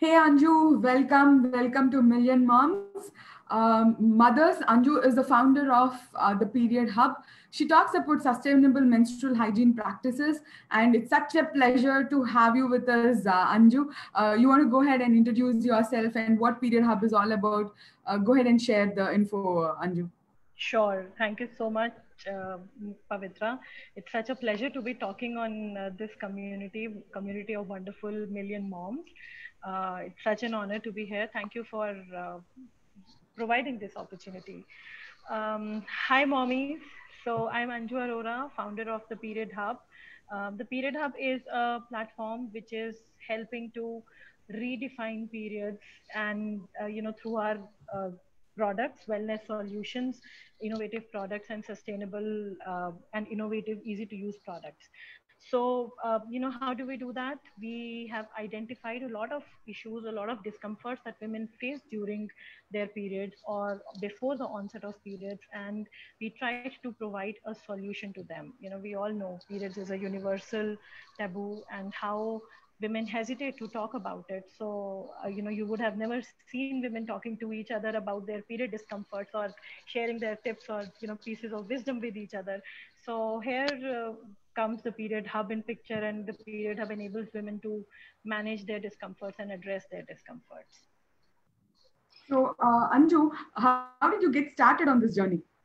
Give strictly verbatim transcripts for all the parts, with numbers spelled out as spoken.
Hey Anju, welcome, welcome to Million Moms. Um, Mothers, Anju is the founder of uh, the Period Hub. She talks about sustainable menstrual hygiene practices, and it's such a pleasure to have you with us, uh, Anju. Uh, you want to go ahead and introduce yourself and what Period Hub is all about? Uh, go ahead and share the info, uh, Anju. Sure. Thank you so much, uh, Pavitra. It's such a pleasure to be talking on uh, this community, community of wonderful million moms. Uh, it's such an honor to be here. Thank you for uh, providing this opportunity. Um, hi, mommies. So I'm Anju Arora, founder of the Period Hub. Um, the Period Hub is a platform which is helping to redefine periods and, uh, you know, through our uh, products, wellness solutions, innovative products, and sustainable uh, and innovative, easy to use products. So, uh, you know, how do we do that? We have identified a lot of issues, a lot of discomforts that women face during their periods or before the onset of periods, and we tried to provide a solution to them. You know, we all know periods is a universal taboo, and how women hesitate to talk about it. So, uh, you know, you would have never seen women talking to each other about their period discomforts or sharing their tips or, you know, pieces of wisdom with each other. So here uh, comes the Period Hub in picture, and the Period Hub enables women to manage their discomforts and address their discomforts. So, uh, Anju, how did you get started on this journey?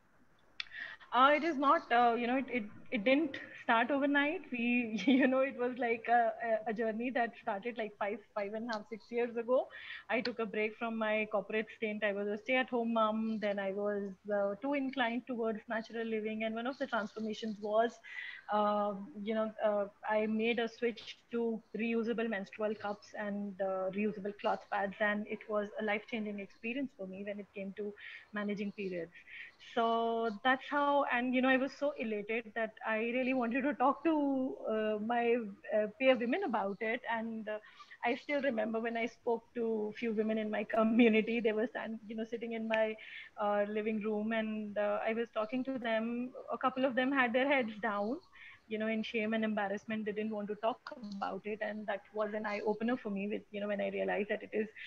Uh, it is not, uh, you know, it, it, it didn't start overnight. We, you know, it was like a, a journey that started like five, five and a half, six years ago. I took a break from my corporate stint. I was a stay at home mom. Then I was uh, too inclined towards natural living. And one of the transformations was, uh, you know, uh, I made a switch to reusable menstrual cups and uh, reusable cloth pads. And it was a life changing experience for me when it came to managing periods. So that's how, and you know, I was so elated that I really wanted to talk to uh, my uh, peer women about it. And uh, I still remember when I spoke to a few women in my community. They were stand, you know, sitting in my uh, living room, and uh, I was talking to them. A couple of them had their heads down, you know, in shame and embarrassment. They didn't want to talk about it, and that was an eye opener for me. With, you know, when I realized that it is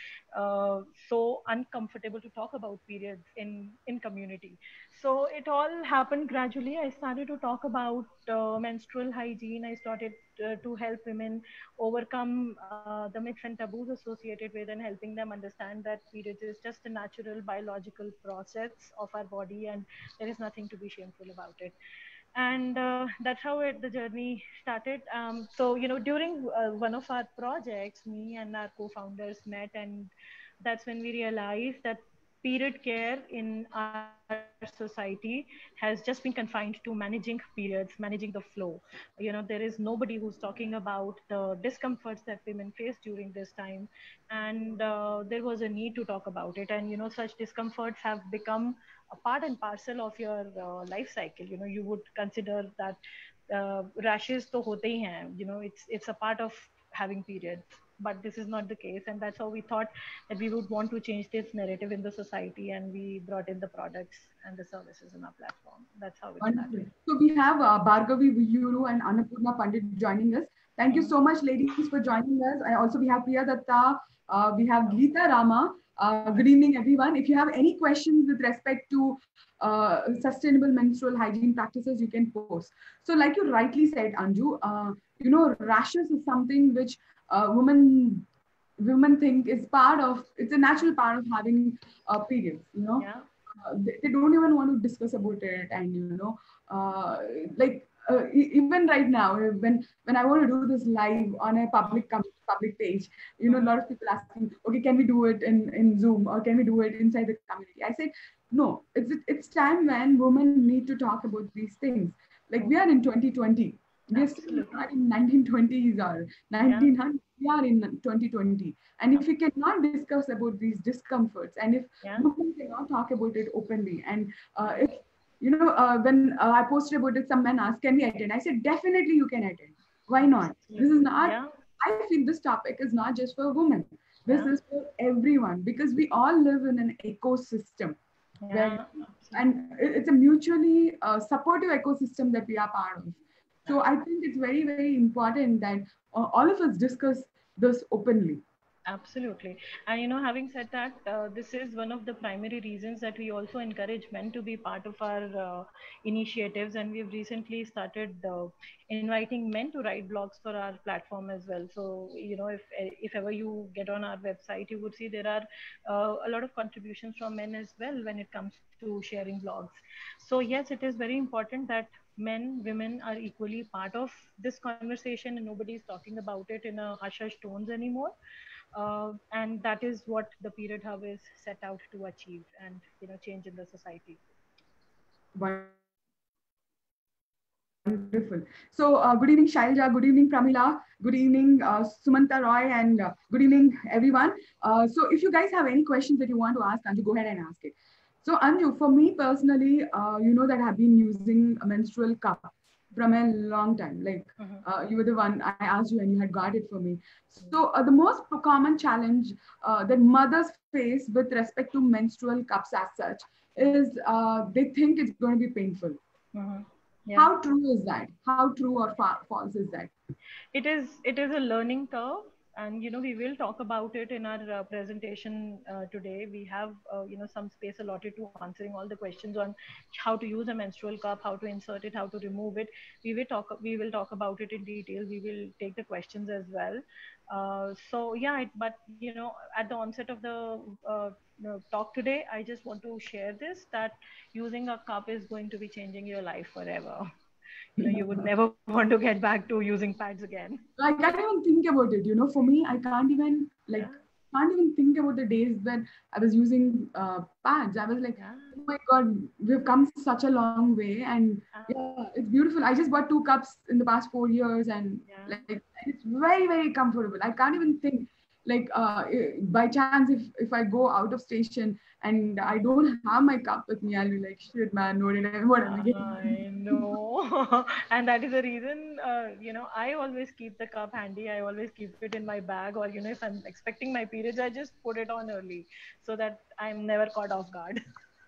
uh, so uncomfortable to talk about periods in in community. So it all happened gradually. I started to talk about uh, menstrual hygiene. I started uh, to help women overcome uh, the myths and taboos associated with, and helping them understand that periods is just a natural biological process of our body, and there is nothing to be shameful about it. And uh, that's how it, the journey started. Um, so, you know, during uh, one of our projects, me and our co-founders met, and that's when we realized that period care in our society has just been confined to managing periods, managing the flow. You know, there is nobody who's talking about the discomforts that women face during this time. And uh, there was a need to talk about it. And, you know, such discomforts have become a part and parcel of your uh, life cycle. You know, you would consider that uh, rashes to hote hi hain. You know, it's it's a part of having periods, but this is not the case. And that's how we thought that we would want to change this narrative in the society, and we brought in the products and the services in our platform. That's how it Wonderful. started. So we have uh, Bhargavi Viyuru and Annapurna Pandit joining us. Thank you Mhm. so much, ladies, for joining us. I also we have Priya Datta, uh, we have Geeta Rama. Uh, good evening, everyone. If you have any questions with respect to uh, sustainable menstrual hygiene practices, you can post. So, like you rightly said, Anju, uh, you know, rashes is something which uh, women women think is part of. It's a natural part of having uh, periods. You know, Yeah. uh, they, they don't even want to discuss about it, and you know uh, like uh, e- even right now uh, when when I want to do this live on a public com- public page, you know a Mhm. lot of people asking, okay, can we do it in in Zoom, or can we do it inside the community? I said no, it's it's time when women need to talk about these things. Like, we are in twenty twenty, we are still Absolutely. not in nineteen twenties or Yeah. nineteen hundred. We are in twenty twenty, and if we cannot discuss about these discomforts, and if Yeah. women cannot talk about it openly, and uh, Yeah. if you know uh, when uh, I posted about it, some men asked, can we attend? I said, definitely you can attend. Why not? This is Absolutely. not, Yeah. I feel this topic is not just for women, this Yeah. is for everyone, because we all live in an ecosystem where, Yeah. and Absolutely. it- it's a mutually uh, supportive ecosystem that we are part of. So Yeah. I think it's very, very important that uh, all of us discuss this openly. Absolutely. And you know, having said that, uh, this is one of the primary reasons that we also encourage men to be part of our uh, initiatives. And we've recently started uh, inviting men to write blogs for our platform as well. So, you know, if if ever you get on our website, you would see there are uh, a lot of contributions from men as well when it comes to sharing blogs. So, yes, it is very important that men, women are equally part of this conversation, and nobody is talking about it in a hush hush tones anymore. Uh, and that is what the period hub is set out to achieve, and you know, change in the society. Wonderful. So, uh, good evening, Shailja. Good evening, Pramila. Good evening, uh, Sumanta Roy, and uh, good evening, everyone. Uh, so, if you guys have any questions that you want to ask Anju, go ahead and ask it. So, Anju, for me personally, uh, you know that I've been using a menstrual cup from a long time. Like, Mm-hmm. uh, you were the one I asked you, and you had got it for me. So, uh, the most common challenge uh, that mothers face with respect to menstrual cups as such is uh, they think it's going to be painful. Mm-hmm. Yeah. How true is that? How true or fa- false is that? it is it is a learning curve, and you know, we will talk about it in our uh, presentation uh, today. We have uh, you know, some space allotted to answering all the questions on how to use a menstrual cup, how to insert it, how to remove it. We will talk we will talk about it in detail. We will take the questions as well. Uh, so yeah, it, but you know, at the onset of the uh, you know, talk today, I just want to share this, that using a cup is going to be changing your life forever. You know, you would never want to get back to using pads again. I can't even think about it. You know, for me, I can't even Yeah. like can't even think about the days when I was using uh, pads. I was like, Yeah. oh my god, we've come such a long way, and Uh, yeah, it's beautiful. I just bought two cups in the past four years, and yeah. like it's very very comfortable. I can't even think like uh, by chance if if I go out of station and I don't have my cup with me, I'll be like, shit, man, what did I what am I getting? I know. And that is the reason, uh, you know, I always keep the cup handy. I always keep it in my bag, or, you know, if I'm expecting my periods, I just put it on early so that I'm never caught off guard.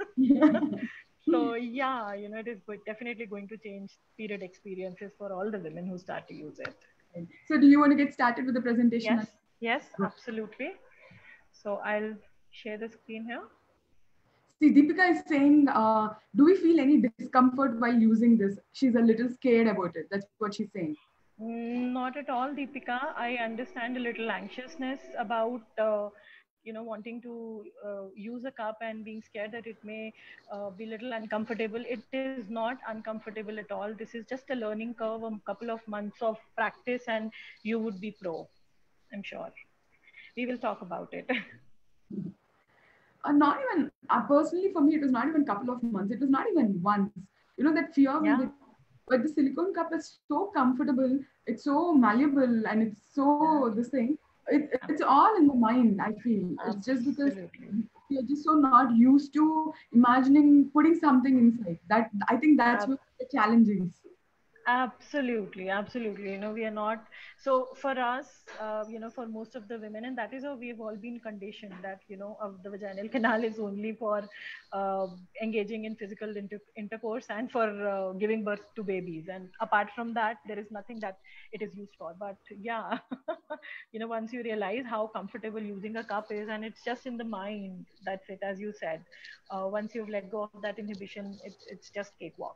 So, yeah, you know, it is go- definitely going to change period experiences for all the women who start to use it. So, do you want to get started with the presentation? Yes, yes, absolutely. So, I'll share the screen here. See, Deepika is saying, uh, do we feel any discomfort while using this? She's a little scared about it. That's what she's saying. Mm, not at all, Deepika. I understand a little anxiousness about, uh, you know, wanting to uh, use a cup and being scared that it may uh, be a little uncomfortable. It is not uncomfortable at all. This is just a learning curve, a couple of months of practice, and you would be pro, I'm sure. We will talk about it. Uh, not even, uh, personally, for me, it was not even a couple of months. It was not even once. You know, that fear will Yeah, be, but the silicone cup is so comfortable, it's so malleable, and it's yeah, so, this thing, it, it's ab- all in the mind, I feel. It's just because absolutely. you're just so not used to imagining putting something inside. That I think that's Ab- what the challenge is. Absolutely, absolutely. You know, we are not. So for us, uh, you know, for most of the women, and that is how we've all been conditioned that, you know, uh, the vaginal canal is only for uh, engaging in physical inter- intercourse and for uh, giving birth to babies. And apart from that, there is nothing that it is used for. But yeah, you know, once you realize how comfortable using a cup is, and it's just in the mind, that's it, as you said. Uh, once you've let go of that inhibition, it, it's just cakewalk.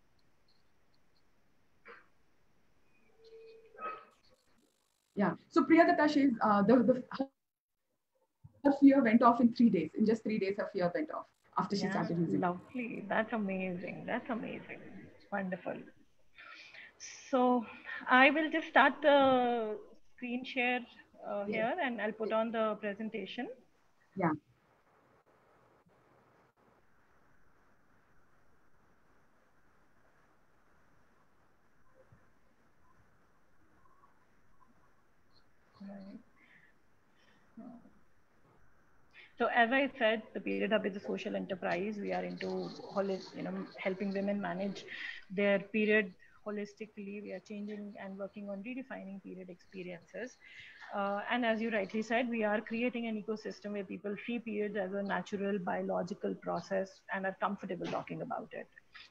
Yeah. So Priyadatta, she's uh, the, the her fear went off in three days. In just three days, her fear went off after she started using it. Yeah, lovely. That's amazing. That's amazing. Wonderful. So I will just start the screen share uh, Yes. here, and I'll put on the presentation. Yeah. Right. So as I said, the Period Hub is a social enterprise. We are into holis- you know, helping women manage their period holistically. We are changing and working on redefining period experiences. Uh, and as you rightly said, we are creating an ecosystem where people see periods as a natural biological process and are comfortable talking about it.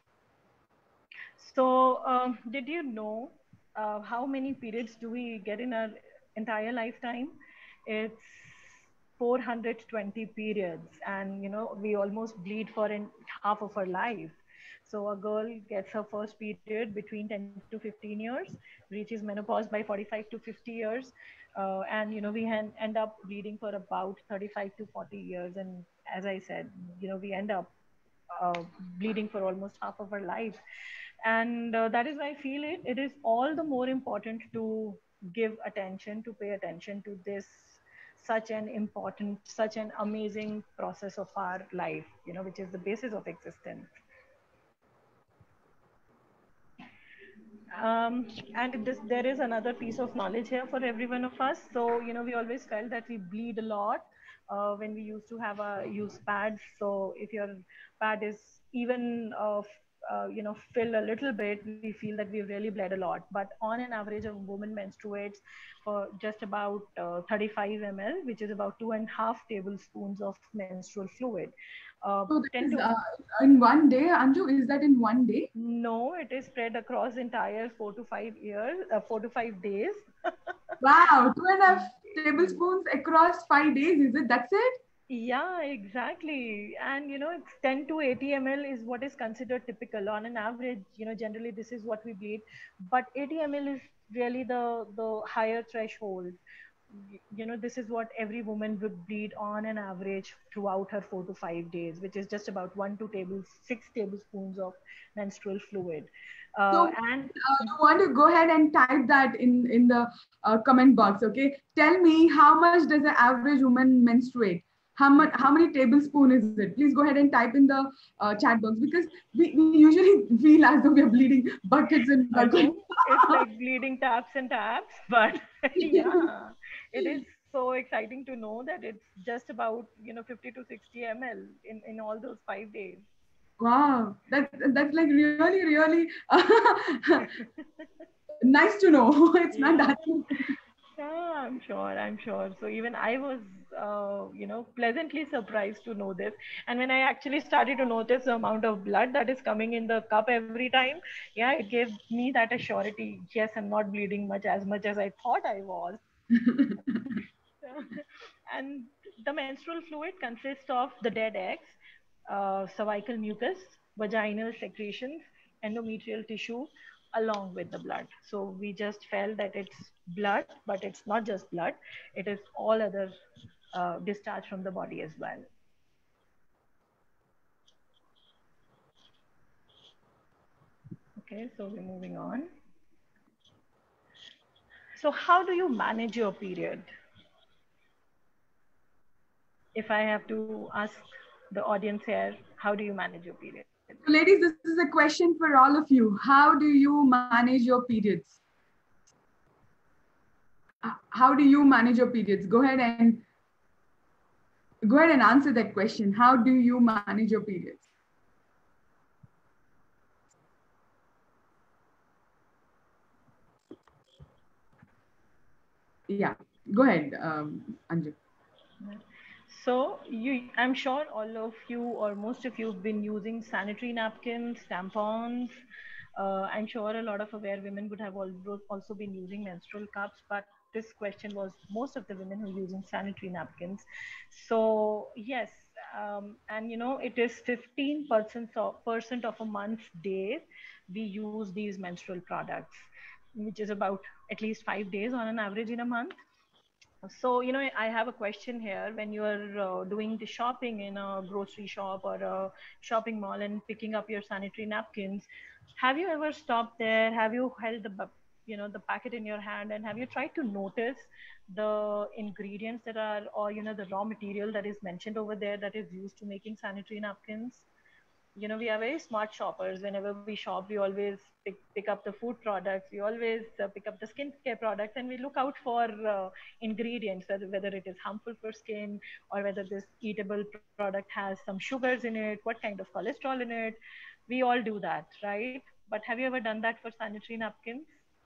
So, um, did you know uh, how many periods do we get in our entire lifetime? it's four hundred twenty periods, and you know we almost bleed for in half of our life. So a girl gets her first period between ten to fifteen years, reaches menopause by forty-five to fifty years, uh, and you know we han- end up bleeding for about thirty-five to forty years. And as I said, you know we end up uh, bleeding for almost half of our life. And uh, that is why I feel it it is all the more important to give attention, to pay attention to this, such an important, such an amazing process of our life, you know which is the basis of existence. Um, and this, there is another piece of knowledge here for every one of us. So, you know, we always felt that we bleed a lot uh, when we used to have a use pads. So if your pad is even, uh, f- uh, you know, fill a little bit, we feel that we've really bled a lot. But on an average, a woman menstruates for just about uh, thirty-five milliliters, which is about two and a half tablespoons of menstrual fluid. Uh, So that ten is to uh, in one day, Anju, is that in one day? No, it is spread across entire four to five years, uh, four to five days. Wow, two and a half tablespoons across five days, is it? That's it? Yeah, exactly. And you know, it's ten to eighty milliliters is what is considered typical. On an average, you know, generally this is what we bleed. But eighty milliliters is really the the higher threshold. Y- You know, this is what every woman would bleed on an average throughout her four to five days, which is just about one to table six tablespoons of menstrual fluid. So Uh, and uh, you want to go ahead and type that in, in the uh, comment box, okay? Tell me how much does an average woman menstruate? How much? How many tablespoons is it? Please go ahead and type in the uh, chat box because we, we usually feel as though we are bleeding buckets and I buckets. know it's like bleeding taps and taps, but yeah, it is so exciting to know that it's just about, you know, fifty to sixty milliliters in, in all those five days. Wow, that that's like really, really nice to know. It's not Yeah. that. Yeah, I'm sure. I'm sure. So even I was, uh, you know, pleasantly surprised to know this. And when I actually started to notice the amount of blood that is coming in the cup every time, yeah, it gave me that assurity. Yes, I'm not bleeding much as much as I thought I was. And the menstrual fluid consists of the dead eggs, uh, cervical mucus, vaginal secretions, endometrial tissue, along with the blood. So we just felt that it's blood, but it's not just blood, it is all other uh, discharge from the body as well. Okay, so we're moving on. So, how do you manage your period? If I have to ask the audience here, how do you manage your period? So, ladies, this is a question for all of you. How do you manage your periods? How do you manage your periods? Go ahead and go ahead and answer that question. How do you manage your periods? Yeah, go ahead, um, Anju. So you, I'm sure all of you or most of you have been using sanitary napkins, tampons. Uh, I'm sure a lot of aware women would have al- also been using menstrual cups, but this question was most of the women who are using sanitary napkins. So yes, um, and you know it is fifteen percent of, percent of a month's days we use these menstrual products, which is about at least five days on an average in a month. So, you know, I have a question here. When you're uh, doing the shopping in a grocery shop or a shopping mall and picking up your sanitary napkins, have you ever stopped there? Have you held the, bu- you know, the packet in your hand, and have you tried to notice the ingredients that are, or, you know, the raw material that is mentioned over there that is used to making sanitary napkins? You know, we are very smart shoppers. Whenever we shop, we always pick, pick up the food products, we always uh, pick up the skincare products, and we look out for uh, ingredients, whether, whether it is harmful for skin or whether this eatable product has some sugars in it, what kind of cholesterol in it. We all do that, right? But have you ever done that for sanitary napkins?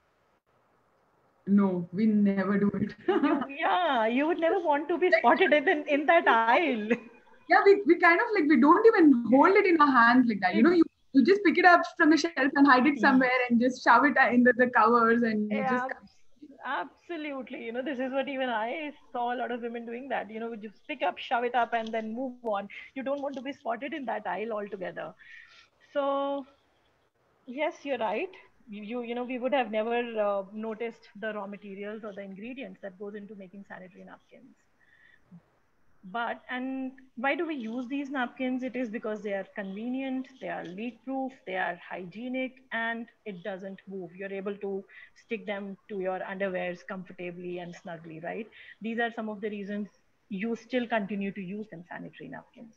No, we never do it. You, yeah, you would never want to be spotted in, in that aisle. Yeah, we, we kind of like, we don't even hold it in our hands like that. You know, you, you just pick it up from the shelf and hide it somewhere and just shove it in the, the covers and you just. Yeah, Absolutely. You know, this is what even I saw a lot of women doing that. You know, we just pick up, shove it up, and then move on. You don't want to be spotted in that aisle altogether. So, yes, you're right. You, you, you know, we would have never uh, noticed the raw materials or the ingredients that goes into making sanitary napkins. But, and why do we use these napkins? It is because they are convenient, they are leak proof, they are hygienic, and it doesn't move. You're able to stick them to your underwears comfortably and snugly, right? These are some of the reasons you still continue to use them, sanitary napkins.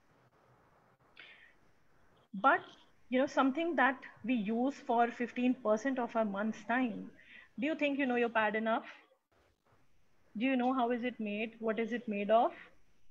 But, you know, something that we use for fifteen percent of our month's time. Do you think you know your pad enough? Do you know how is it made? What is it made of?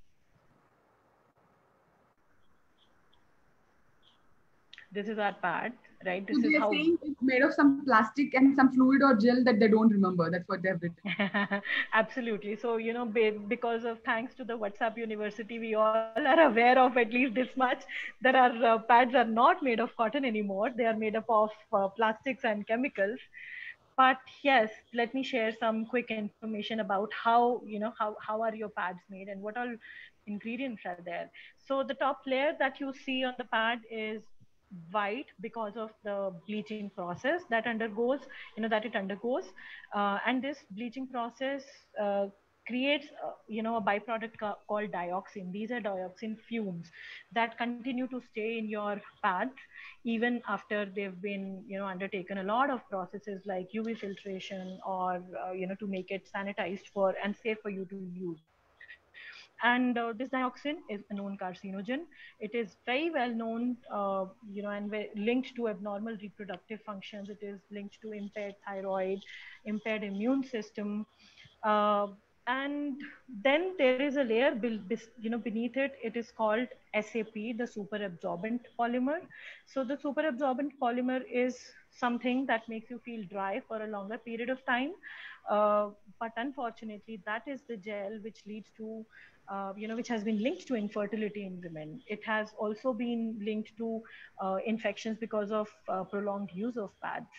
This is our pad, right? So This is they're how. saying it's made of some plastic and some fluid or gel that they don't remember. That's what they've written. Absolutely. So, you know, because of thanks to the WhatsApp University, we all are aware of at least this much. There are uh, pads are not made of cotton anymore. They are made up of uh, plastics and chemicals. But yes, let me share some quick information about how, you know, how, how are your pads made and what all ingredients are there. So the top layer that you see on the pad is white because of the bleaching process that undergoes, you know, that it undergoes. Uh, and this bleaching process uh, creates, uh, you know, a byproduct ca- called dioxin. These are dioxin fumes that continue to stay in your pads even after they've been, you know, undertaken a lot of processes like U V filtration or, uh, you know, to make it sanitized for and safe for you to use. And uh, this dioxin is a known carcinogen. It is very well known, uh, you know, and ve- linked to abnormal reproductive functions. It is linked to impaired thyroid, impaired immune system. Uh, and then there is a layer, you know, beneath it. It is called S A P, the super absorbent polymer. So the super absorbent polymer is something that makes you feel dry for a longer period of time. Uh, but unfortunately, that is the gel which leads to, uh, you know, which has been linked to infertility in women. It has also been linked to uh, infections because of uh, prolonged use of pads.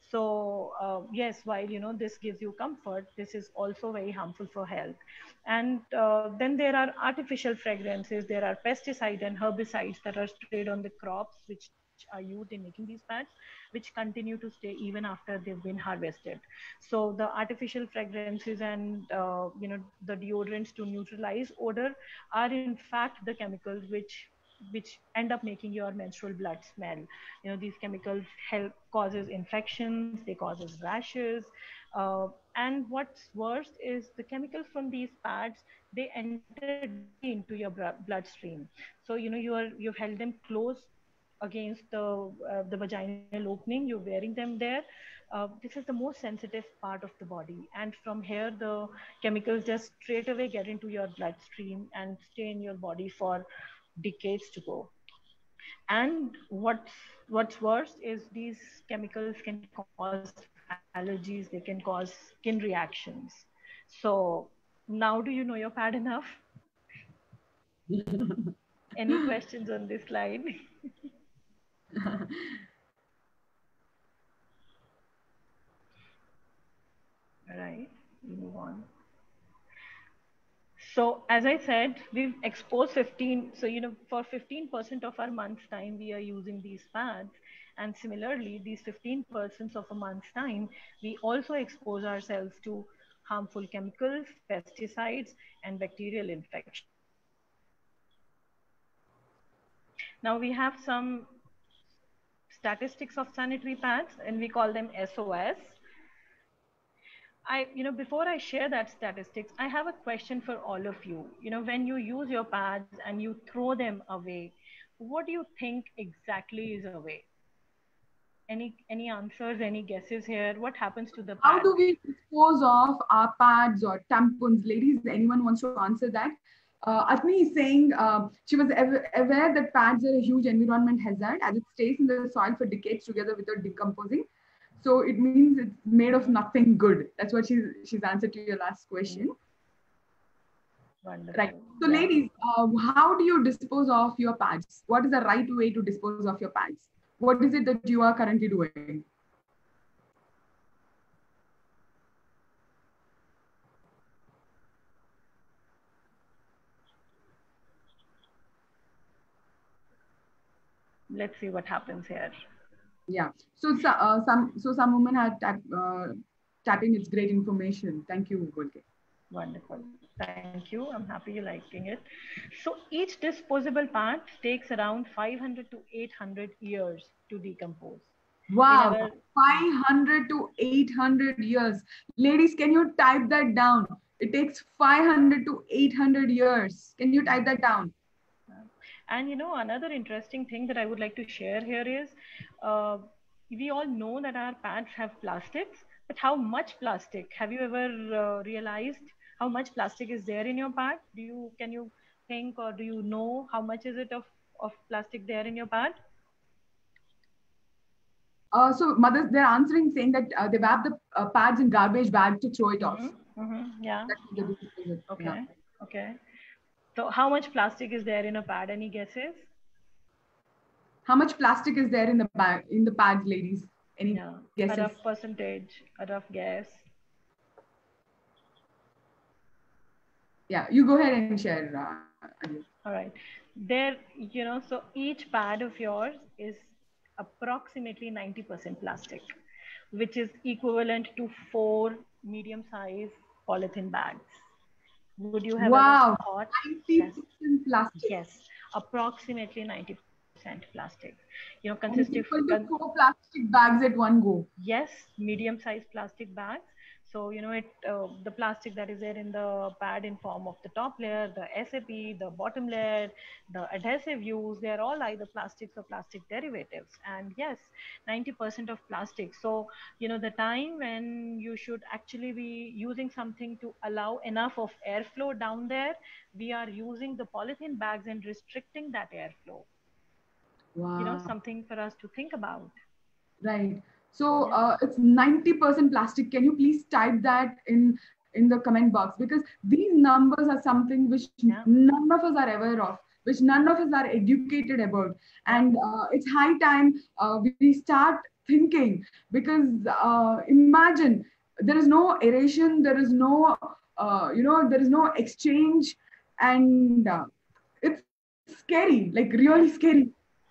So uh, yes, while you know this gives you comfort, this is also very harmful for health. And uh, then there are artificial fragrances. There are pesticides and herbicides that are sprayed on the crops, which are used in making these pads, which continue to stay even after they've been harvested. So the artificial fragrances and uh, you know the deodorants to neutralize odor are in fact the chemicals which which end up making your menstrual blood smell. You know, these chemicals help causes infections, they causes rashes, uh, and what's worse is the chemicals from these pads, they enter deeply into your bloodstream. So you know you are you've held them close against the uh, the vaginal opening, you're wearing them there. Uh, this is the most sensitive part of the body, and from here the chemicals just straight away get into your bloodstream and stay in your body for decades to go. And what's what's worse is these chemicals can cause allergies, they can cause skin reactions. So now do you know your pad enough? Any questions on this slide? Right, we move on. So as I said, we've exposed fifteen. So, you know, for fifteen percent of our month's time, we are using these pads. And similarly, these fifteen percent of a month's time, we also expose ourselves to harmful chemicals, pesticides, and bacterial infections. Now we have some statistics of sanitary pads, and we call them S O S. I, you know, before I share that statistics, I have a question for all of you. You know, when you use your pads and you throw them away, what do you think exactly is away? Any any answers? Any guesses here? What happens to the How pad? do we dispose of our pads or tampons? Ladies, anyone wants to answer that? Uh, Atmi is saying uh, she was ev- aware that pads are a huge environment hazard as it stays in the soil for decades together without decomposing. So it means it's made of Mm-hmm. nothing good. That's what she's she's answered to your last question. Right. Wonderful. So, Yeah. ladies, uh, how do you dispose of your pads? What is the right way to dispose of your pads? What is it that you are currently doing? let's see what happens here. Yeah. So, so uh, some so some women are tap, uh, tapping. It's great information. Thank you, Golke. Wonderful. Thank you. I'm happy you're liking it. So each disposable part takes around five hundred to eight hundred years to decompose. Wow, Our, five hundred to eight hundred years. Ladies, can you type that down? It takes five hundred to eight hundred years. Can you type that down? And you know, another interesting thing that I would like to share here is, uh, we all know that our pads have plastics, but how much plastic? Have you ever uh, realized how much plastic is there in your pad? Do you, can you think, or do you know how much is it of, of plastic there in your pad? Uh, so mothers, they're answering saying that uh, they wrap the uh, pads in garbage bag to throw it off. Mm-hmm. Mm-hmm. Yeah. Okay. Yeah. Okay. So how much plastic is there in a pad? Any guesses? How much plastic is there in the bag, in the pads, ladies? Any yeah. guesses? A rough percentage, a rough guess. Yeah, you go ahead and share. Uh, All right. There, you know, so each pad of yours is approximately ninety percent plastic, which is equivalent to four medium-sized polythene bags. Would you have wow, ever thought? ninety percent yes. plastic. Yes, approximately ninety percent plastic. You know, consisting of four plastic bags at one go. Yes, medium-sized plastic bags. So, you know, it uh, the plastic that is there in the pad in form of the top layer, the S A P, the bottom layer, the adhesive used, they're all either plastics or plastic derivatives. And yes, ninety percent of plastic. So, you know, the time when you should actually be using something to allow enough of airflow down there, we are using the polythene bags and restricting that airflow. Wow. You know, something for us to think about. Right. So uh, it's ninety percent plastic. Can you please type that in in the comment box? Because these numbers are something which yeah. none of us are aware of, which none of us are educated about. And uh, it's high time uh, we start thinking, because uh, imagine there is no aeration, there is no, uh, you know, there is no exchange, and uh, it's scary, like really scary.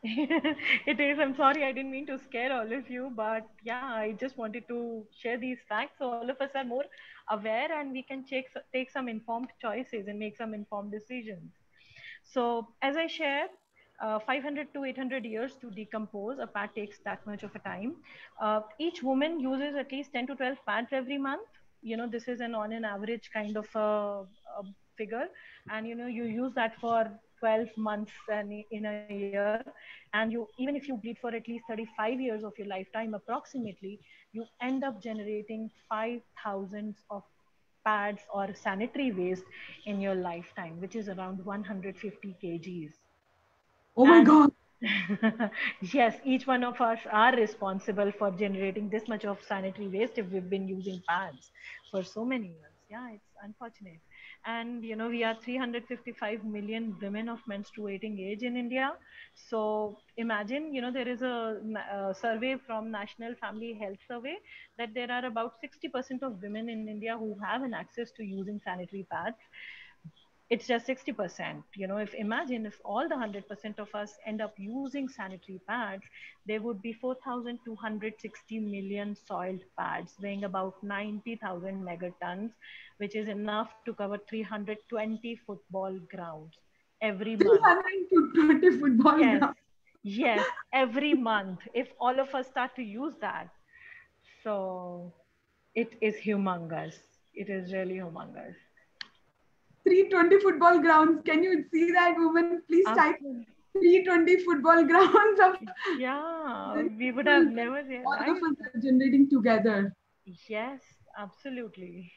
It is. I'm sorry, I didn't mean to scare all of you, but yeah, I just wanted to share these facts so all of us are more aware and we can take, take some informed choices and make some informed decisions. So as I shared, uh, five hundred to eight hundred years to decompose a pad takes that much of a time. Uh, each woman uses at least ten to twelve pads every month. You know, this is an on an average kind of a, a figure, and you know, you use that for twelve months and in a year, and you, even if you bleed for at least thirty-five years of your lifetime approximately, you end up generating five thousand of pads or sanitary waste in your lifetime, which is around one hundred fifty kilograms. Oh my and, God. Yes, each one of us are responsible for generating this much of sanitary waste if we've been using pads for so many years. Yeah, it's unfortunate. And, you know, we are three hundred fifty-five million women of menstruating age in India. So imagine, you know, there is a, a survey from National Family Health Survey that there are about sixty percent of women in India who have an access to using sanitary pads. It's just sixty percent. You know, if imagine if all the one hundred percent of us end up using sanitary pads, there would be four thousand two hundred sixty million soiled pads weighing about ninety thousand megatons, which is enough to cover three hundred twenty football grounds every month. three hundred twenty football yes. grounds. Yes, every month, if all of us start to use that. So it is humongous. It is really humongous. three hundred twenty football grounds. Can you see that, woman? Please type three hundred twenty football grounds of. Yeah, we would have never seen. All right? of us are generating together. Yes, absolutely.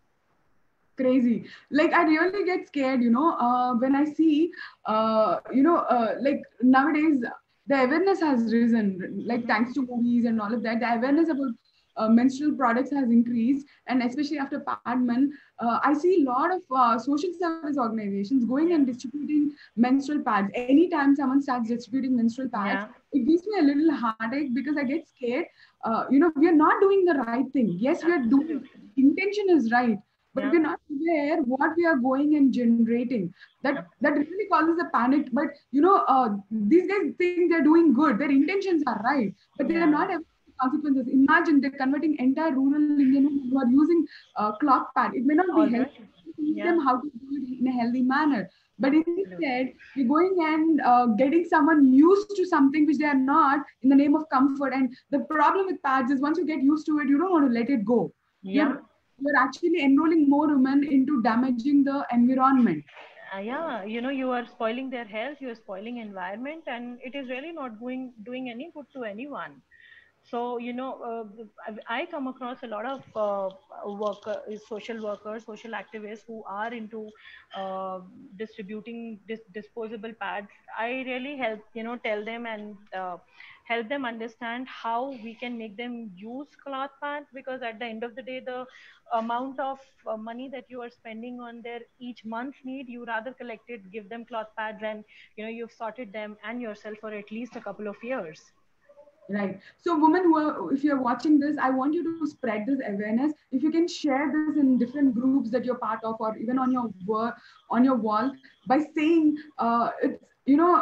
Crazy. Like, I really get scared, you know, uh, when I see, uh, you know, uh, like nowadays the awareness has risen, like mm-hmm. thanks to movies and all of that. The awareness about Uh, menstrual products has increased, and especially after Padman, uh, I see a lot of uh, social service organizations going and distributing menstrual pads. Anytime someone starts distributing menstrual pads, yeah. it gives me a little heartache because I get scared. Uh, you know, we are not doing the right thing. Yes, we are doing. Intention is right, but Yeah. we're not aware what we are going and generating. That that really causes a panic. But you know, uh, these guys think they're doing good. Their intentions are right, but they are Yeah. not aware of the consequences. Imagine they're converting entire rural Indian women who are using uh, cloth pad. It may not be All healthy. right. Teach Yeah. them how to do it in a healthy manner. But Absolutely. instead, we're going and uh, getting someone used to something which they are not in the name of comfort. And the problem with pads is once you get used to it, you don't want to let it go. Yeah. You're you're actually enrolling more women into damaging the environment. Uh, yeah, you know, you are spoiling their health, you are spoiling environment, and it is really not going doing any good to anyone. So, you know, uh, I I come across a lot of uh, worker, social workers, social activists who are into uh, distributing dis- disposable pads. I really help, you know, tell them and uh, help them understand how we can make them use cloth pads, because at the end of the day, the amount of uh, money that you are spending on their each month's need, you rather collect it, give them cloth pads, and you know, you've sorted them and yourself for at least a couple of years. Right. So, women who are, if you're watching this, I want you to spread this awareness. If you can share this in different groups that you're part of, or even on your work, on your wall, by saying, uh, it's, you know,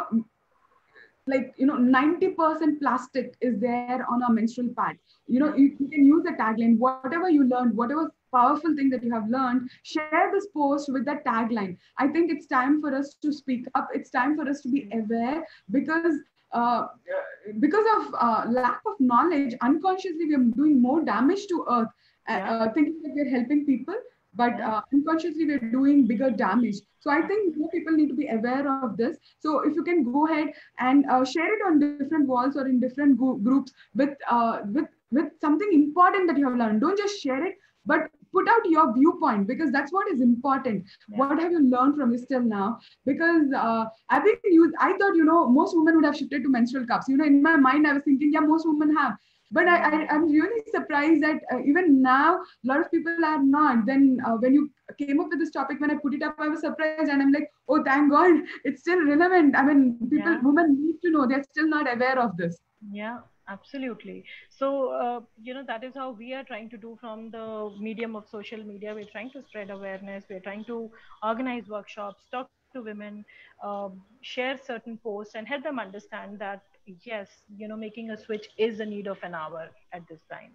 like, you know, ninety percent plastic is there on a menstrual pad. You know, Yeah. you, you can use the tagline, whatever you learned, whatever powerful thing that you have learned, share this post with that tagline. I think it's time for us to speak up. It's time for us to be aware, because uh, because of uh, lack of knowledge, unconsciously we are doing more damage to earth, uh, Yeah. uh, thinking that we're helping people, but Yeah. uh, unconsciously we're doing bigger damage. So I think more people need to be aware of this. So if you can go ahead and uh, share it on different walls or in different go- groups with uh, with with something important that you have learned. Don't just share it, but put out your viewpoint, because that's what is important. Yeah. What have you learned from this till now? Because uh, I've been used, I thought, you know, most women would have shifted to menstrual cups. You know, in my mind I was thinking, yeah, most women have. But I, I, I'm really surprised that uh, even now, a lot of people are not. Then uh, when you came up with this topic, when I put it up, I was surprised, and I'm like, oh, thank God, it's still relevant. I mean, people, Yeah. women need to know. They're still not aware of this. Yeah, absolutely. So, uh, you know, that is how we are trying to do from the medium of social media. We're trying to spread awareness. We're trying to organize workshops, talk to women, um, share certain posts, and help them understand that, yes, you know, making a switch is the need of an hour at this time.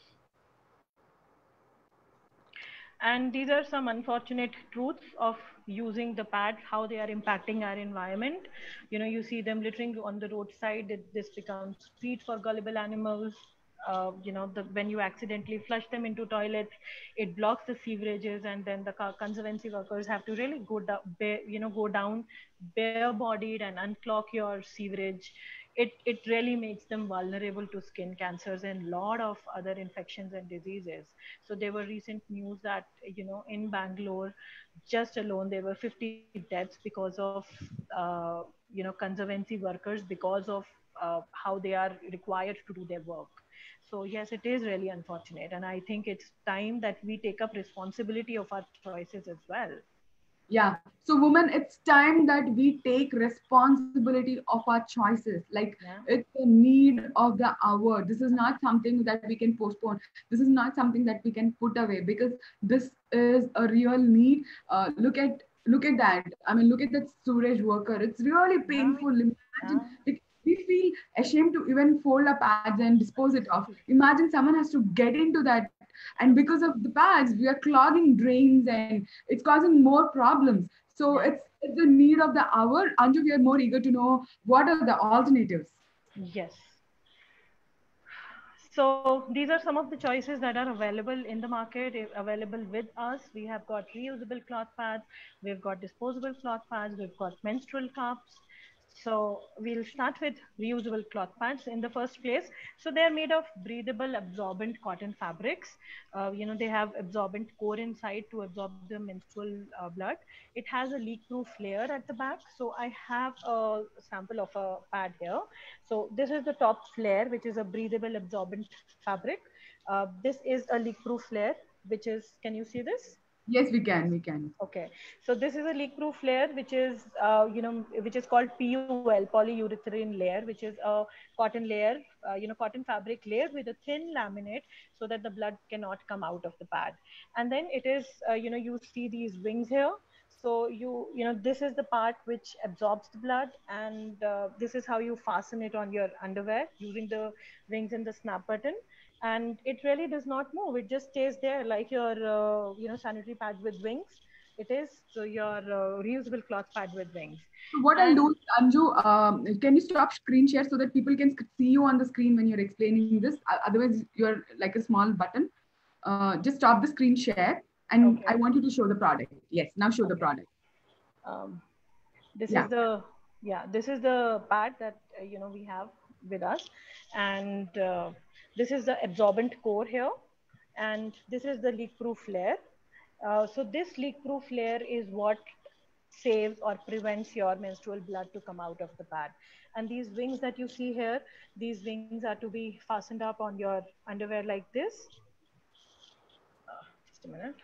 And these are some unfortunate truths of using the pads, how they are impacting our environment. You know, you see them littering on the roadside. It, this becomes feed for gullible animals. Uh, you know, the, when you accidentally flush them into toilets, it blocks the sewerages, and then the co- conservancy workers have to really go down, you know, go down bare-bodied and unclog your sewerage. It it really makes them vulnerable to skin cancers and lot of other infections and diseases. So there were recent news that, you know, in Bangalore, just alone there were fifty deaths because of uh, you know, conservancy workers, because of uh, how they are required to do their work. So yes, it is really unfortunate, and I think it's time that we take up responsibility of our choices as well. Yeah. So, women, it's time that we take responsibility of our choices. Like, Yeah. it's the need of the hour. This is not something that we can postpone. This is not something that we can put away, because this is a real need. Uh, look at look at that. I mean, look at that storage worker. It's really Yeah. painful. Imagine, Yeah. like, we feel ashamed to even fold up pads and dispose it off. Absolutely. Imagine someone has to get into that, and because of the pads, we are clogging drains, and it's causing more problems. So Yeah. it's, it's the need of the hour. Anju, we are more eager to know what are the alternatives. Yes. So these are some of the choices that are available in the market, eh, available with us. We have got reusable cloth pads, we've got disposable cloth pads, we've got menstrual cups. So we'll start with reusable cloth pads in the first place. So they are made of breathable, absorbent cotton fabrics. Uh, you know, they have absorbent core inside to absorb the menstrual uh, blood. It has a leak-proof layer at the back. So I have a sample of a pad here. So this is the top layer, which is a breathable, absorbent fabric. Uh, this is a leak-proof layer, which is, can you see this? Yes, we can. We can. Okay, so this is a leak-proof layer, which is, uh, you know, which is called P U L, polyurethane layer, which is a cotton layer, uh, you know, cotton fabric layer with a thin laminate, so that the blood cannot come out of the pad. And then it is, uh, you know, you see these wings here. So you, you know, this is the part which absorbs the blood, and uh, this is how you fasten it on your underwear using the wings and the snap button. And it really does not move; it just stays there like your, uh, you know, sanitary pad with wings. It is so your uh, reusable cloth pad with wings. So what I'll And do, Anju, um, can you stop screen share so that people can see you on the screen when you're explaining this? Otherwise, you're like a small button. Uh, just stop the screen share, and I okay, want you to show the product. Yes, now show the okay. product. Um, this Yeah. is the yeah, this is the pad that uh, you know we have with us, and uh, this is the absorbent core here, and this is the leak-proof layer. Uh, so this leak-proof layer is what saves or prevents your menstrual blood to come out of the pad. And these wings that you see here, these wings are to be fastened up on your underwear like this. Uh, just a minute.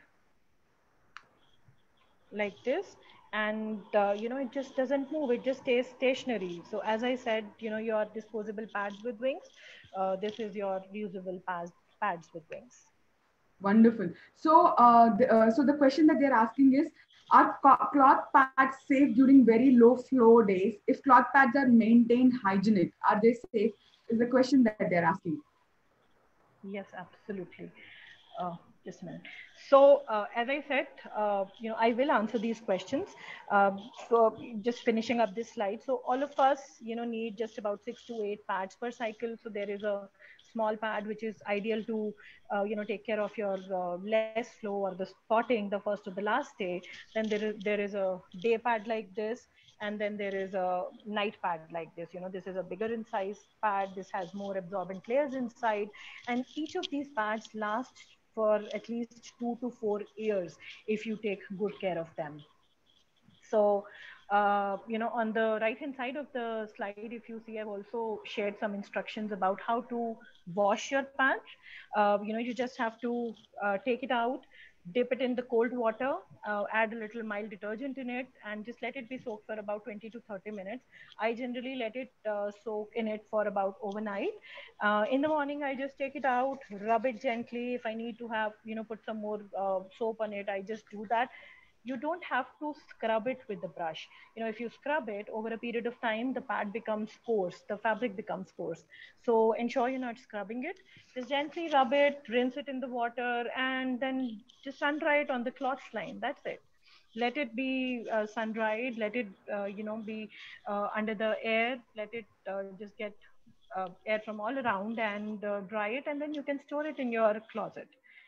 Like this. And uh, you know, it just doesn't move, it just stays stationary. So as I said, you know, your disposable pads with wings, uh, this is your reusable pads pads with wings. Wonderful. So, uh, the, uh, so the question that they're asking is, are cloth pads safe during very low flow days? If cloth pads are maintained hygienic, are they safe? Is the question that they're asking. Yes, absolutely. Uh, just a minute. So, uh, as I said, uh, you know, I will answer these questions. Um, so, just finishing up this slide. So, all of us, you know, need just about six to eight pads per cycle. So, there is a small pad which is ideal to, uh, you know, take care of your uh, less flow or the spotting the first or the last day. Then there is there is a day pad like this, and then there is a night pad like this. You know, this is a bigger in size pad. This has more absorbent layers inside, and each of these pads last for at least two to four years if you take good care of them. So, uh, you know, on the right hand side of the slide, if you see, I've also shared some instructions about how to wash your pad. Uh, you know, you just have to uh, take it out, dip it in the cold water, uh, add a little mild detergent in it, and just let it be soaked for about twenty to thirty minutes. I generally let it uh, soak in it for about overnight. Uh, in the morning, I just take it out, rub it gently. If I need to have, you know, put some more uh, soap on it, I just do that. You don't have to scrub it with the brush. You know, if you scrub it over a period of time, the pad becomes coarse, the fabric becomes coarse. So ensure you're not scrubbing it. Just gently rub it, rinse it in the water, and then just sun dry it on the cloth line. That's it. Let it be uh, sun dried, let it uh, you know be uh, under the air, let it uh, just get uh, air from all around, and uh, dry it, and then you can store it in your closet.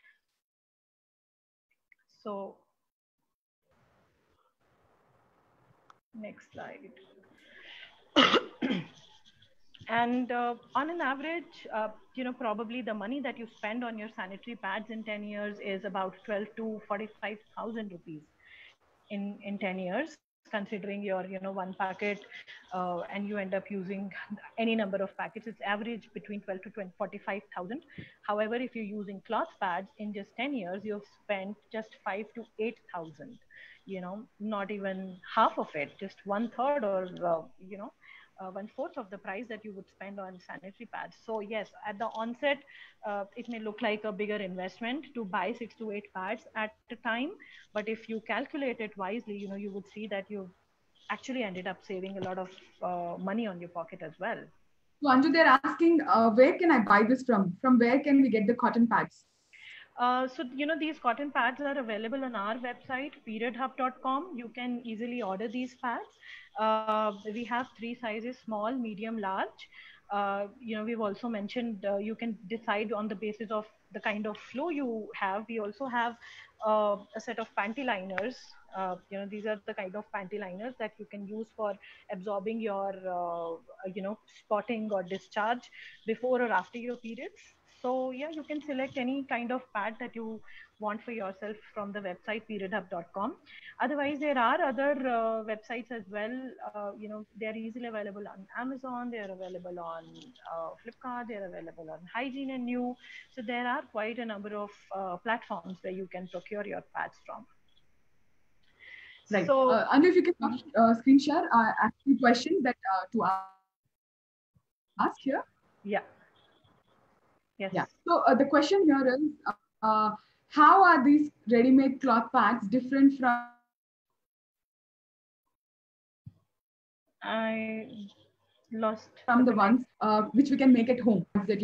So next slide. And uh, on an average, uh, you know, probably the money that you spend on your sanitary pads in ten years is about twelve to forty-five thousand rupees in, in ten years, considering your, you know, one packet, uh, and you end up using any number of packets. It's average between twelve to twenty, forty-five thousand. However, if you're using cloth pads in just ten years, you've spent just five to eight thousand, you know, not even half of it, just one third or, uh, you know, uh, one fourth of the price that you would spend on sanitary pads. So yes, at the onset, uh, it may look like a bigger investment to buy six to eight pads at a time, but if you calculate it wisely, you know, you would see that you've actually ended up saving a lot of uh, money on your pocket as well. So, Anju, they're asking, uh, where can I buy this from? From where can we get the cotton pads? Uh, so, you know, these cotton pads are available on our website, period hub dot com. You can easily order these pads. Uh, we have three sizes, small, medium, large. Uh, you know, we've also mentioned uh, you can decide on the basis of the kind of flow you have. We also have uh, a set of panty liners. Uh, you know, these are the kind of panty liners that you can use for absorbing your, uh, you know, spotting or discharge before or after your periods. So yeah, you can select any kind of pad that you want for yourself from the website period hub dot com. Otherwise, there are other uh, websites as well. Uh, you know, they are easily available on Amazon. They are available on uh, Flipkart. They are available on Hygiene and New. So there are quite a number of uh, platforms where you can procure your pads from. Right. So, Uh, Anu, if you can uh, screen share, uh, ask you question that uh, to ask here. yeah. Yes. Yeah. So uh, the question here is, uh, how are these ready-made cloth pads different from the ones uh, which we can make at home? I lost Uh, the the connect. pads that you showed, uh, that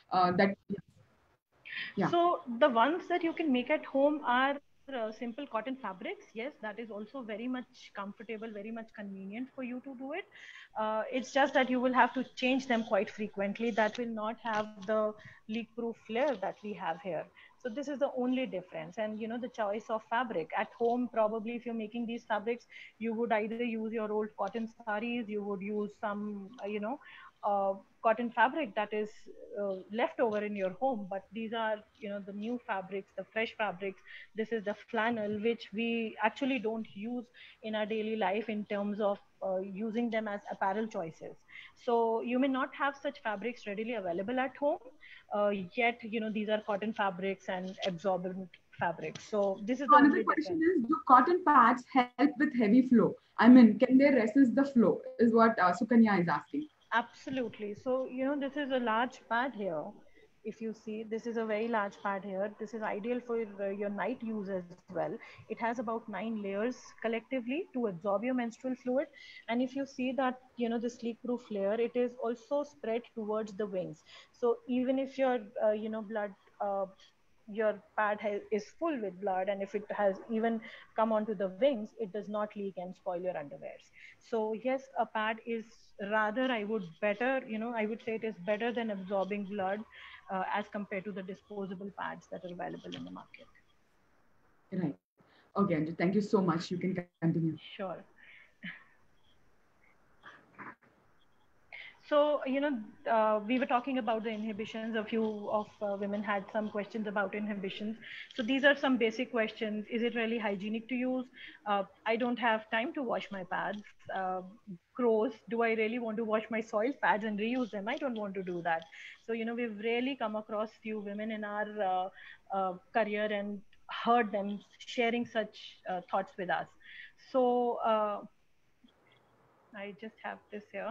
yeah. So the ones that you can make at home are uh, simple cotton fabrics. Yes, that is also very much comfortable, very much convenient for you to do it. Uh, it's just that you will have to change them quite frequently. That will not have the leak-proof layer that we have here. So this is the only difference. And you know, the choice of fabric at home, probably if you're making these fabrics, you would either use your old cotton saris, you would use some, uh, you know, uh, cotton fabric that is uh, left over in your home. But these are, you know, the new fabrics, the fresh fabrics. This is the flannel, which we actually don't use in our daily life in terms of uh, using them as apparel choices. So you may not have such fabrics readily available at home, uh, yet you know, these are cotton fabrics and absorbent fabrics. So this is So the another only question difference. is, do cotton pads help with heavy flow? I mean, can they resist the flow? Is what uh, Sukanya is asking. Absolutely. So, you know, this is a large pad here. If you see, this is a very large pad here. This is ideal for uh, your night use as well. It has about nine layers collectively to absorb your menstrual fluid. And if you see that, you know, this leak proof layer, it is also spread towards the wings. So even if your, uh, you know, blood, uh, your pad has, is full with blood, and if it has even come onto the wings, it does not leak and spoil your underwears. So yes, a pad is rather, I would better, you know, I would say it is better than absorbing blood uh, as compared to the disposable pads that are available in the market. Right. Okay, Anju, thank you so much. You can continue. Sure. So, you know, uh, we were talking about the inhibitions. A few of uh, women had some questions about inhibitions. So these are some basic questions. Is it really hygienic to use? Uh, I don't have time to wash my pads. Uh, Crows, do I really want to wash my soiled pads and reuse them? I don't want to do that. So, you know, we've really come across few women in our uh, uh, career and heard them sharing such uh, thoughts with us. So uh, I just have this here.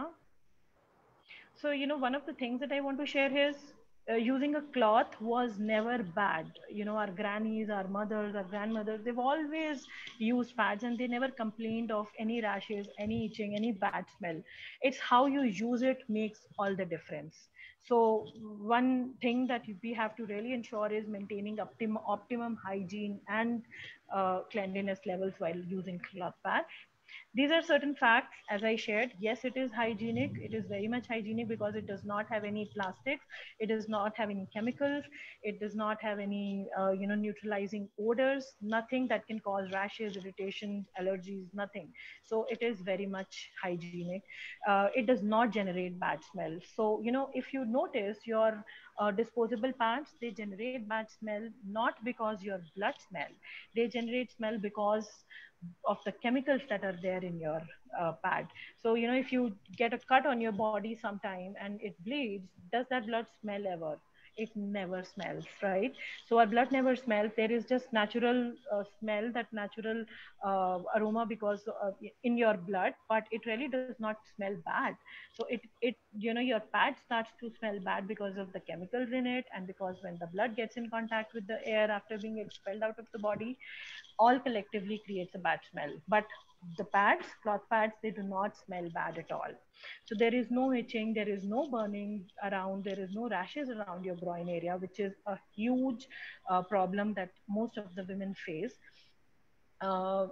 So, you know, one of the things that I want to share is uh, using a cloth was never bad. You know, our grannies, our mothers, our grandmothers, they've always used pads and they never complained of any rashes, any itching, any bad smell. It's how you use it makes all the difference. So, one thing that we have to really ensure is maintaining optimum, optimum hygiene and uh, cleanliness levels while using cloth pads. These are certain facts, as I shared. Yes, it is hygienic. It is very much hygienic because it does not have any plastics. It does not have any chemicals. It does not have any, uh, you know, neutralizing odors. Nothing that can cause rashes, irritations, allergies. Nothing. So it is very much hygienic. Uh, it does not generate bad smell. So you know, if you notice your uh, disposable pads, they generate bad smell not because your blood smell. They generate smell because of the chemicals that are there in your uh, pad. So you know, if you get a cut on your body sometime and it bleeds, does that blood smell ever? It never smells, right? So our blood never smells. There is just natural uh, smell, that natural uh, aroma because uh, in your blood, but it really does not smell bad. So it it you know, your pad starts to smell bad because of the chemicals in it, and because when the blood gets in contact with the air after being expelled out of the body, all collectively creates a bad smell. But the pads, cloth pads, they do not smell bad at all. So there is no itching, there is no burning around, there is no rashes around your groin area, which is a huge uh, problem that most of the women face. Uh,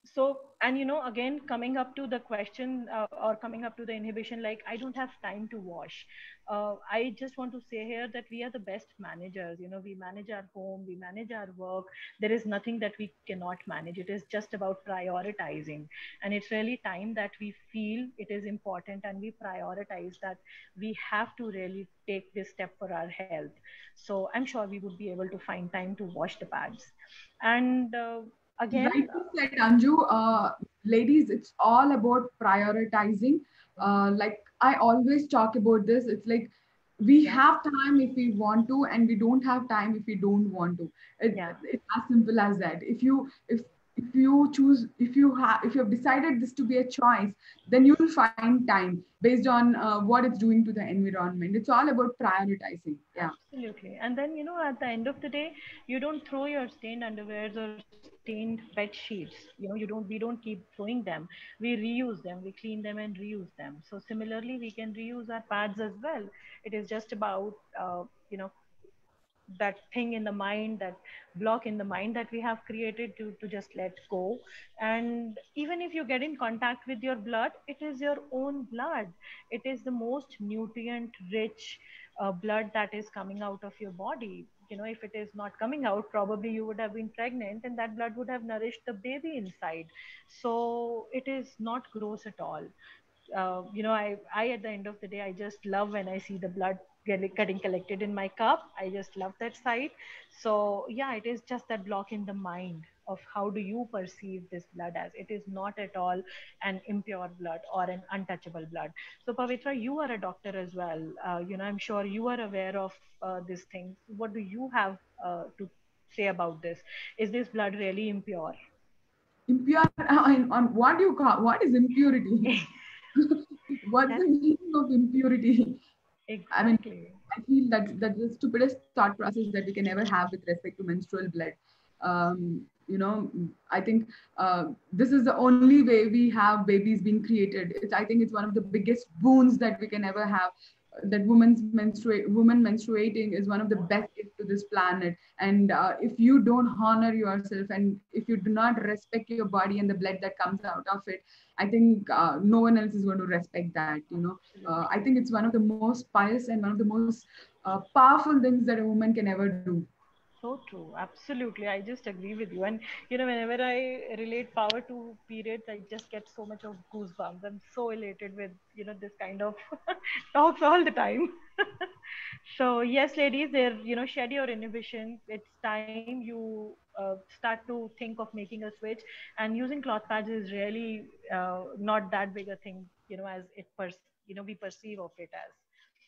So, and you know, again, coming up to the question uh, or coming up to the inhibition, like I don't have time to wash. Uh, I just want to say here that we are the best managers. You know, we manage our home, we manage our work. There is nothing that we cannot manage. It is just about prioritizing. And it's really time that we feel it is important and we prioritize that we have to really take this step for our health. So I'm sure we would be able to find time to wash the pads. And uh, again, Rightly said, Anju. Uh, ladies, it's all about prioritizing. Uh, like I always talk about this. It's like we yeah, have time if we want to, and we don't have time if we don't want to. It, yeah. it's as simple as that. If you if if you choose, if you have if you have decided this to be a choice, then you will find time based on uh, what it's doing to the environment. It's all about prioritizing. Yeah. Absolutely. And then, you know, at the end of the day, you don't throw your stained underwears or stained bed sheets. You know, you don't, we don't keep throwing them. We reuse them, we clean them and reuse them. So similarly, we can reuse our pads as well. It is just about, uh, you know, that thing in the mind, that block in the mind that we have created to, to just let go. And even if you get in contact with your blood, it is your own blood. It is the most nutrient rich uh, blood that is coming out of your body. You know, if it is not coming out, probably you would have been pregnant and that blood would have nourished the baby inside. So it is not gross at all. Uh, you know, I, I at the end of the day, I just love when I see the blood getting, getting collected in my cup. I just love that sight. So yeah, it is just that block in the mind of how do you perceive this blood as. It is not at all an impure blood or an untouchable blood. So Pavitra, you are a doctor as well. Uh, you know, I'm sure you are aware of uh, this thing. What do you have uh, to say about this? Is this blood really impure? Impure on, on what do you call what is impurity? What's That's the meaning of impurity? I mean, exactly. I feel that that's the stupidest thought process that we can ever have with respect to menstrual blood. Um, you know, I think uh, this is the only way we have babies being created. It's, I think it's one of the biggest boons that we can ever have. That women's menstruate, women menstruating is one of the best gifts to this planet. And uh, if you don't honor yourself and if you do not respect your body and the blood that comes out of it, I think uh, no one else is going to respect that. You know, uh, I Absolutely. think it's one of the most pious and one of the most uh, powerful things that a woman can ever do. So true. Absolutely. I just agree with you. And, you know, whenever I relate power to periods, I just get so much of goosebumps. I'm so elated with, you know, this kind of talks all the time. So, yes, ladies, there, you know, shed your inhibition. It's time you uh, start to think of making a switch. And using cloth pads is really uh, not that big a thing, you know, as it, per- you know, we perceive of it as.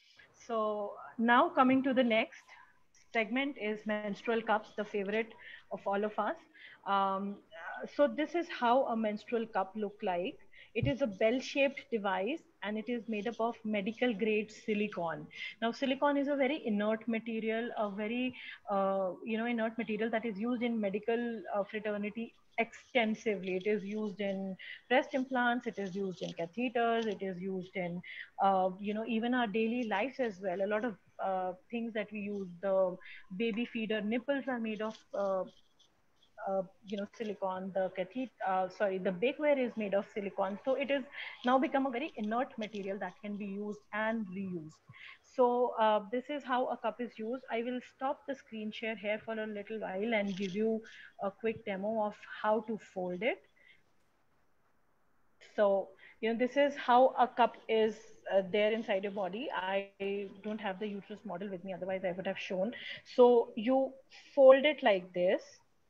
So now coming to the next segment is menstrual cups, the favorite of all of us. Um, uh, so this is how a menstrual cup look like. It is a bell-shaped device and it is made up of medical grade silicone. Now silicone is a very inert material, a very uh, you know inert material that is used in medical uh, fraternity extensively. It is used in breast implants, it is used in catheters, it is used in uh, you know even our daily lives as well. A lot of uh, things that we use, the baby feeder nipples are made of uh, uh, you know silicone. The cathet uh, sorry the bakeware is made of silicone, so it is now become a very inert material that can be used and reused. So uh, this is how a cup is used. I will stop the screen share here for a little while and give you a quick demo of how to fold it. So, you know, this is how a cup is uh, there inside your body. I don't have the uterus model with me, otherwise I would have shown. So you fold it like this,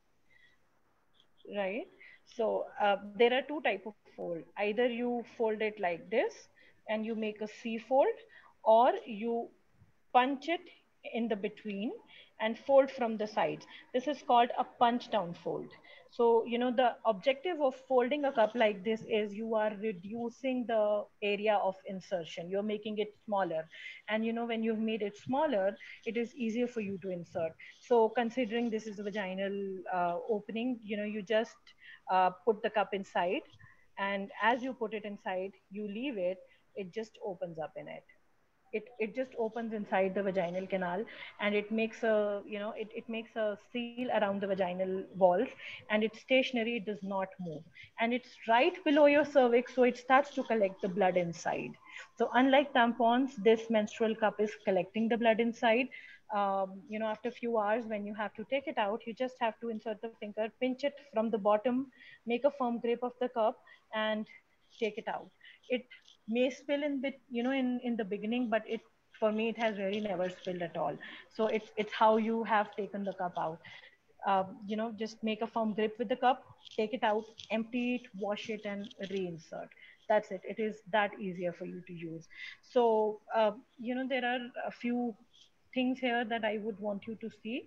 right? So uh, there are two type of fold. Either you fold it like this and you make a C fold, or you punch it in the between and fold from the sides. This is called a punch down fold. So, you know, the objective of folding a cup like this is you are reducing the area of insertion. You're making it smaller. And, you know, when you've made it smaller, it is easier for you to insert. So considering this is a vaginal uh, opening, you know, you just uh, put the cup inside. And as you put it inside, you leave it, it just opens up in it. it it just opens inside the vaginal canal, and it makes a, you know, it, it makes a seal around the vaginal walls, and it's stationary, it does not move, and it's right below your cervix, so it starts to collect the blood inside. So unlike tampons, this menstrual cup is collecting the blood inside. Um, you know, after a few hours, when you have to take it out, you just have to insert the finger, pinch it from the bottom, make a firm grip of the cup, and take it out. It may spill in bit, you know, in in the beginning, but it, for me, it has really never spilled at all. So it's it's how you have taken the cup out. Um, you know, just make a firm grip with the cup, take it out, empty it, wash it, and reinsert. That's it. It is that easier for you to use. So uh, you know, there are a few things here that I would want you to see.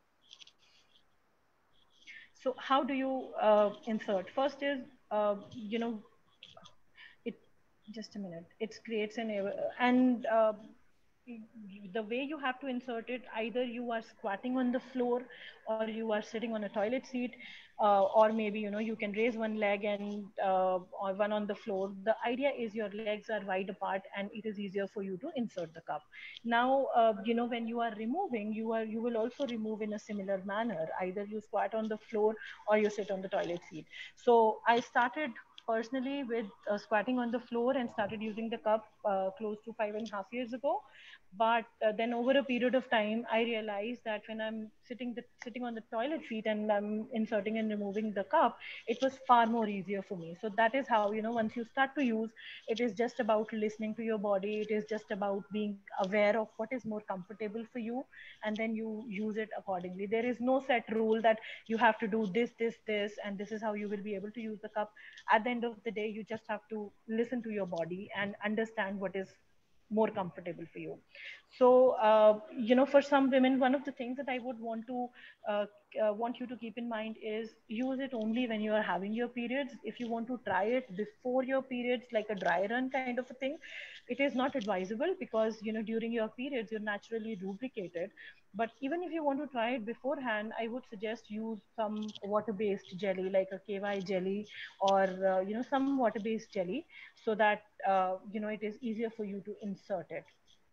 So how do you uh, insert? First is, uh, you know, it, just a minute, it creates an error, and uh, the way you have to insert it, either you are squatting on the floor, or you are sitting on a toilet seat, uh, or maybe, you know, you can raise one leg and uh, or one on the floor. The idea is your legs are wide apart, and it is easier for you to insert the cup. Now, uh, you know, when you are removing, you are you will also remove in a similar manner. Either you squat on the floor, or you sit on the toilet seat. So I started personally with uh, squatting on the floor, and started using the cup uh, close to five and a half years ago. But uh, then over a period of time, I realized that when I'm sitting the, sitting on the toilet seat and I'm inserting and removing the cup, it was far more easier for me. So that is how, you know, once you start to use, it is just about listening to your body. It is just about being aware of what is more comfortable for you, and then you use it accordingly. There is no set rule that you have to do this, this, this, and this is how you will be able to use the cup. At the end of the day, you just have to listen to your body and understand what is more comfortable for you. So uh, you know, for some women, one of the things that I would want to uh, uh, want you to keep in mind is, use it only when you are having your periods. If you want to try it before your periods, like a dry run kind of a thing, it is not advisable, because, you know, during your periods you're naturally lubricated. But even if you want to try it beforehand, I would suggest use some water based jelly, like a K Y jelly, or uh, you know, some water based jelly, so that uh, you know, it is easier for you to insert it.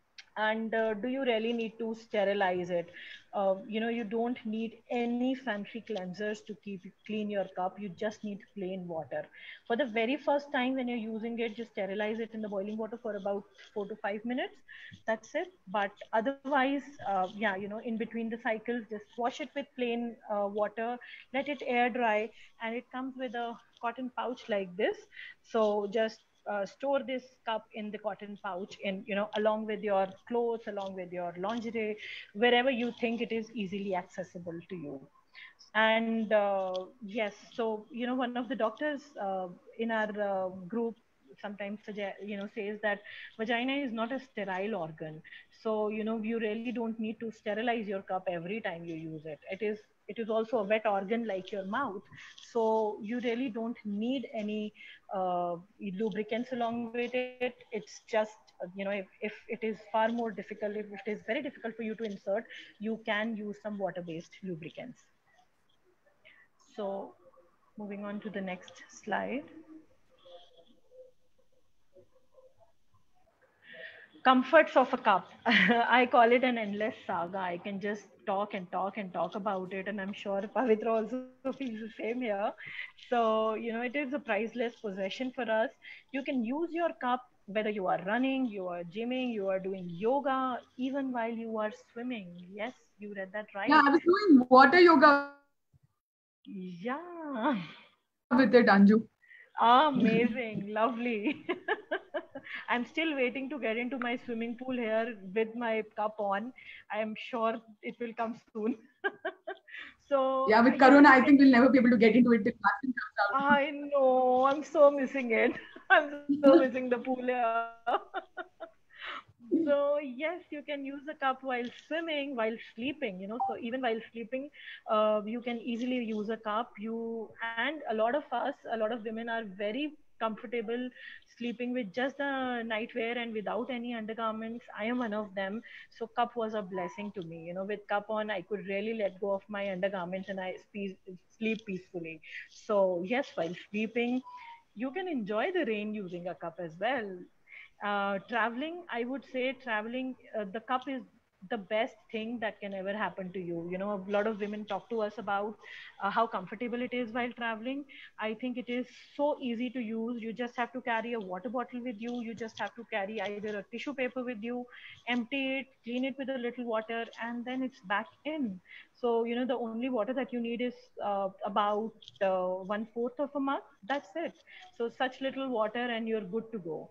And uh, do you really need to sterilize it? Uh, you know, you don't need any fancy cleansers to keep clean your cup. You just need plain water. For the very first time when you're using it, just sterilize it in the boiling water for about four to five minutes. That's it. But otherwise, uh, yeah, you know, in between the cycles, just wash it with plain uh, water, let it air dry. And it comes with a cotton pouch like this. So just uh, store this cup in the cotton pouch, in, you know, along with your clothes, along with your lingerie, wherever you think it is easily accessible to you. And uh, yes, so, you know, one of the doctors uh, in our uh, group sometimes suggest, you know, says that vagina is not a sterile organ. So, you know, you really don't need to sterilize your cup every time you use it. It is it is also a wet organ like your mouth. So you really don't need any uh, lubricants along with it. It's just uh, you know, if, if it is far more difficult, if it is very difficult for you to insert, you can use some water based lubricants. So moving on to the next slide. Comforts of a cup. I call it an endless saga. I can just talk and talk and talk about it, and I'm sure Pavitra also feels the same here. So, you know, it is a priceless possession for us. You can use your cup whether you are running, you are gymming, you are doing yoga, even while you are swimming. Yes, you read that Yeah, right. I was doing water yoga with it, Anju. Yeah. Amazing, lovely. I'm still waiting to get into my swimming pool here with my cup on. I am sure it will come soon. So, Yeah, uh, with yes, Corona, you I can. think we'll never be able to get into it till vaccine comes I know, I'm so missing it. I'm so missing the pool here. So yes, you can use the cup while swimming, while sleeping, you know. So even while sleeping, uh, you can easily use a cup. You, and a lot of us, a lot of women are very comfortable sleeping with just the nightwear and without any undergarments. I am one of them. So cup was a blessing to me. You know, with cup on, I could really let go of my undergarments, and I spe- sleep peacefully. So yes, while sleeping, you can enjoy the rain using a cup as well. Uh, traveling, I would say traveling, uh, the cup is the best thing that can ever happen to you. You know, a lot of women talk to us about uh, how comfortable it is while traveling. I think it is so easy to use. You just have to carry a water bottle with you. You just have to carry either a tissue paper with you, empty it, clean it with a little water, and then it's back in. So, you know, the only water that you need is uh, about uh, one fourth of a mug. That's it. So, such little water, and you're good to go.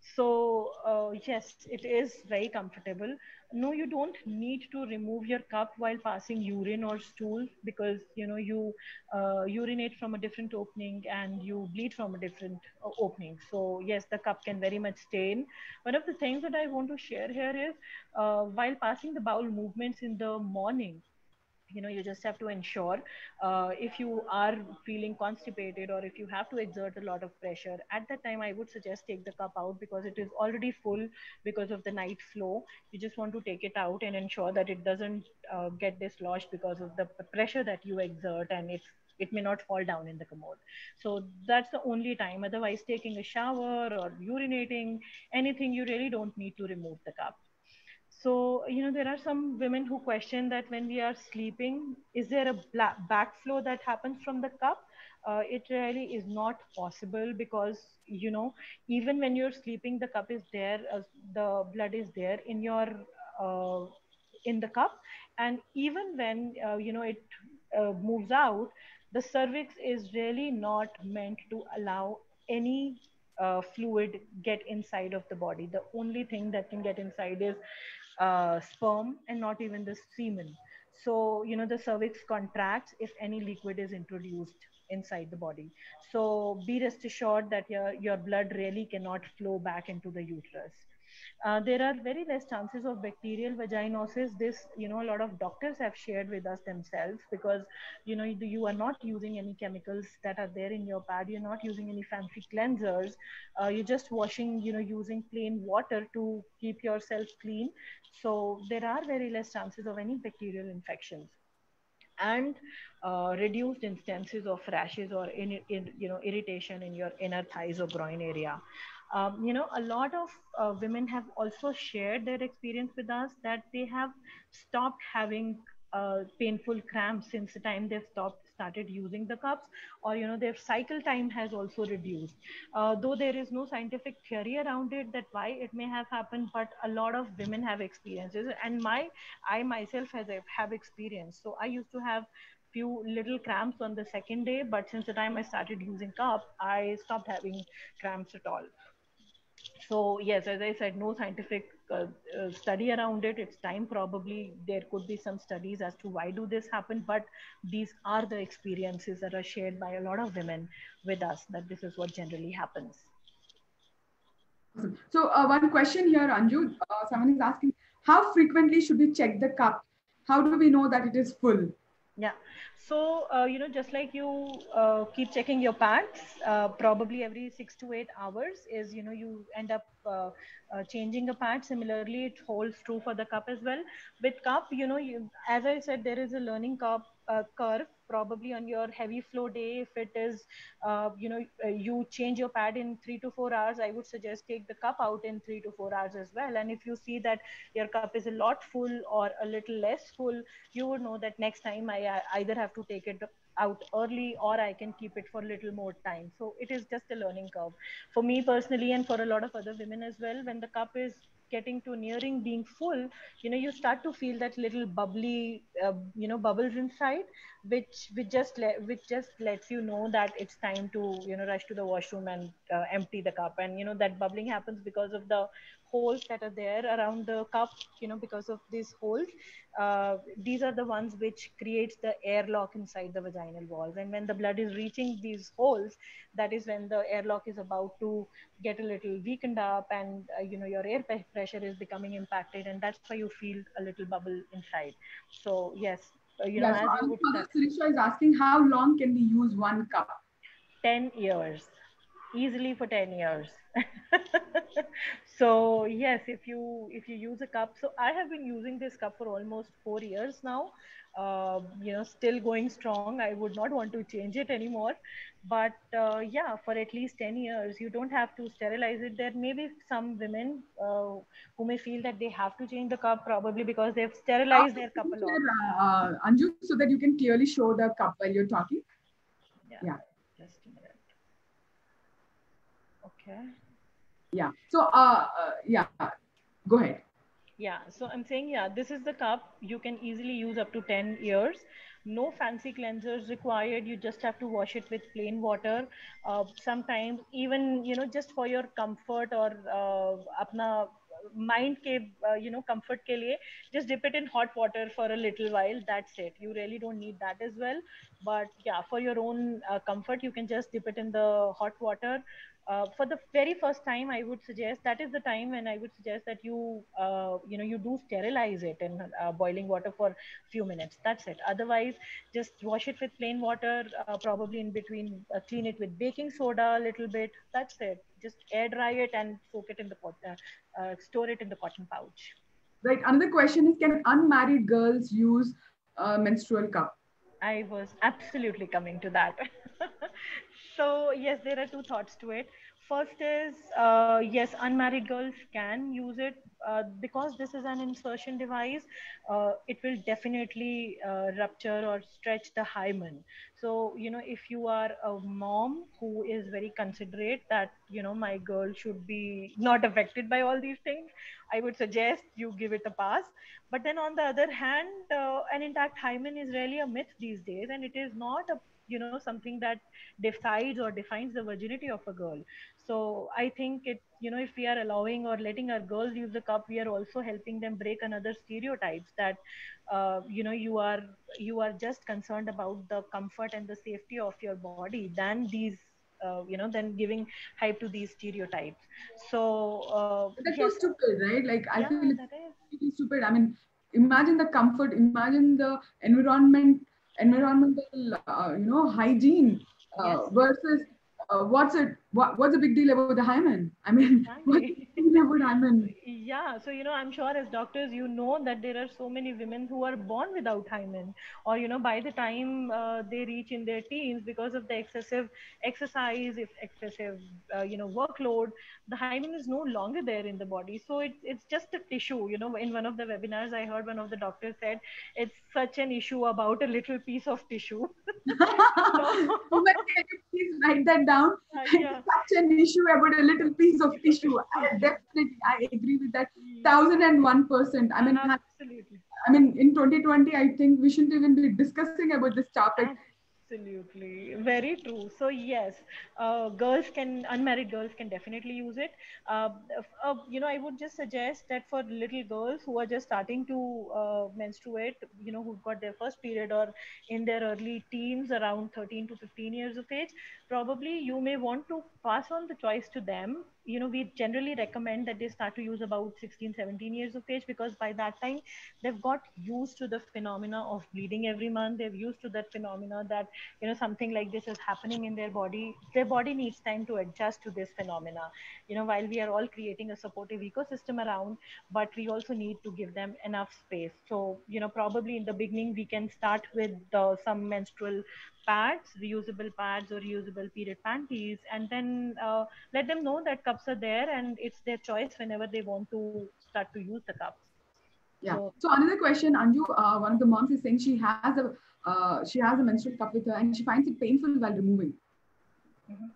So uh, yes, it is very comfortable. No, you don't need to remove your cup while passing urine or stool, because you know you uh, urinate from a different opening and you bleed from a different uh, opening. So yes, the cup can very much stain. One of the things that I want to share here is uh, while passing the bowel movements in the morning, you know, you just have to ensure, uh, if you are feeling constipated or if you have to exert a lot of pressure at that time, I would suggest take the cup out, because it is already full because of the night flow. You just want to take it out and ensure that it doesn't uh, get dislodged because of the pressure that you exert, and it's it may not fall down in the commode. So that's the only time. Otherwise, taking a shower or urinating, anything, you really don't need to remove the cup. So, you know, there are some women who question that when we are sleeping, is there a bla- backflow that happens from the cup? Uh, it really is not possible, because, you know, even when you're sleeping, the cup is there, uh, the blood is there in your, uh, in the cup. And even when, uh, you know, it uh, moves out, the cervix is really not meant to allow any uh, fluid get inside of the body. The only thing that can get inside is uh, sperm, and not even the semen. So, you know, the cervix contracts if any liquid is introduced inside the body. So be rest assured that your, your blood really cannot flow back into the uterus. Uh, there are very less chances of bacterial vaginosis. This, you know, a lot of doctors have shared with us themselves, because, you know, you, you are not using any chemicals that are there in your pad. You're not using any fancy cleansers. Uh, you're just washing, you know, using plain water to keep yourself clean. So there are very less chances of any bacterial infections, and uh, reduced instances of rashes or in, in, you know, irritation in your inner thighs or groin area. Um, you know, a lot of uh, women have also shared their experience with us that they have stopped having uh, painful cramps since the time they've stopped started using the cups, or you know, their cycle time has also reduced. Uh, though there is no scientific theory around it that why it may have happened, but a lot of women have experiences, and my I myself has have experienced. So I used to have few little cramps on the second day, but since the time I started using cup, I stopped having cramps at all. So yes, as I said, no scientific uh, uh, study around it. It's time, probably there could be some studies as to why do this happen, but these are the experiences that are shared by a lot of women with us, that this is what generally happens. Awesome. So uh, one question here, Anju. Uh, someone is asking, how frequently should we check the cup? How do we know that it is full? Yeah. So, uh, you know, just like you uh, keep checking your pads, uh, probably every six to eight hours is, you know, you end up uh, uh, changing a pad. Similarly, it holds true for the cup as well. With cup, you know, you, as I said, there is a learning cup uh, curve. Probably on your heavy flow day, if it is, uh, you know, uh, you change your pad in three to four hours, I would suggest take the cup out in three to four hours as well. And if you see that your cup is a lot full or a little less full, you would know that next time I, I either have to take it out early, or I can keep it for a little more time. So it is just a learning curve for me personally, and for a lot of other women as well. When the cup is getting to nearing being full, you know, you start to feel that little bubbly, uh, you know, bubbles inside, which which just le- which just lets you know that it's time to, you know, rush to the washroom and uh, empty the cup. And you know, that bubbling happens because of the holes that are there around the cup. You know, because of these holes, uh, these are the ones which creates the airlock inside the vaginal walls, and when the blood is reaching these holes, that is when the airlock is about to get a little weakened up, and uh, you know, your air pressure is becoming impacted, and that's why you feel a little bubble inside. So yes, uh, you know, Yeah, so as you Anju, would Mother Sirisha is asking, how long can we use one cup? ten years, easily for ten years. So yes, if you if you use a cup, so I have been using this cup for almost four years now. Uh, you know, still going strong. I would not want to change it anymore. But uh, yeah, for at least ten years, you don't have to sterilize it. There may be some women uh, who may feel that they have to change the cup probably because they've Uh, sterilized their can cup you a lot. share, uh, Anju, so that you can clearly show the cup while you're talking? Yeah, Yeah. just a minute. Okay. Yeah. So, uh, uh, yeah, go ahead. Yeah, so I'm saying, yeah, this is the cup you can easily use up to ten years. No fancy cleansers required. You just have to wash it with plain water. Uh, sometimes, even, you know, just for your comfort or uh, apna mind ke, uh, you know, comfort ke liye, just dip it in hot water for a little while. That's it. You really don't need that as well. But yeah, for your own uh, comfort, you can just dip it in the hot water uh, for the very first time. I would suggest that is the time when I would suggest that you uh, you know you do sterilize it in uh, boiling water for few minutes. That's it. Otherwise, just wash it with plain water, uh, probably in between, uh, clean it with baking soda a little bit. That's it. Just air dry it and soak it in the pot, uh, uh, store it in the cotton pouch. Right. Another question is, can unmarried girls use a menstrual cup? I was absolutely coming to that. So, yes, there are two thoughts to it. First is, uh, yes, unmarried girls can use it uh, because this is an insertion device. Uh, it will definitely uh, rupture or stretch the hymen. So, you know, if you are a mom who is very considerate that, you know, my girl should be not affected by all these things, I would suggest you give it a pass. But then on the other hand, uh, an intact hymen is really a myth these days, and it is not a you know something that decides or defines the virginity of a girl. So I think it you know if we are allowing or letting our girls use the cup, we are also helping them break another stereotypes that uh, you know you are you are just concerned about the comfort and the safety of your body than these uh, you know than giving hype to these stereotypes. So uh, That's so yes, stupid, right? Like, I yeah, feel it's that is. really stupid. I mean, imagine the comfort, imagine the environment, environmental, uh, you know, hygiene Yes, uh, versus uh, what's it? What, what's the big deal about the hymen? I mean, what's the exactly. big deal about hymen? Yeah, so you know, I'm sure as doctors, you know that there are so many women who are born without hymen, or you know, by the time uh, they reach in their teens, because of the excessive exercise, if excessive, uh, you know, workload, the hymen is no longer there in the body. So it's it's just a tissue. You know, in one of the webinars, I heard one of the doctors said it's such an issue about a little piece of tissue. So Women, can you please write that down? uh, It's yeah, such an issue about a little piece of piece of tissue. tissue. I definitely, I agree with that. Thousand and one percent. I mean, Absolutely. I mean, in twenty twenty, I think we shouldn't even be discussing about this topic. Absolutely, very true. So yes, uh, girls can unmarried girls can definitely use it. Uh, uh, you know, I would just suggest that for little girls who are just starting to uh, menstruate, you know, who've got their first period or in their early teens, around thirteen to fifteen years of age, probably you may want to pass on the choice to them. You know, we generally recommend that they start to use about sixteen, seventeen years of age, because by that time they've got used to the phenomena of bleeding every month. They've used to that phenomena that you know something like this is happening in their body. Their body needs time to adjust to this phenomena. You know while we are all creating a supportive ecosystem around, but we also need to give them enough space. So you know probably in the beginning we can start with uh, some menstrual pads, reusable pads or reusable period panties, and then uh, let them know that cups are there and it's their choice whenever they want to start to use the cups. Yeah. So So another question, Anju, uh, one of the moms is saying she has a uh, she has a menstrual cup with her and she finds it painful while removing. mhm.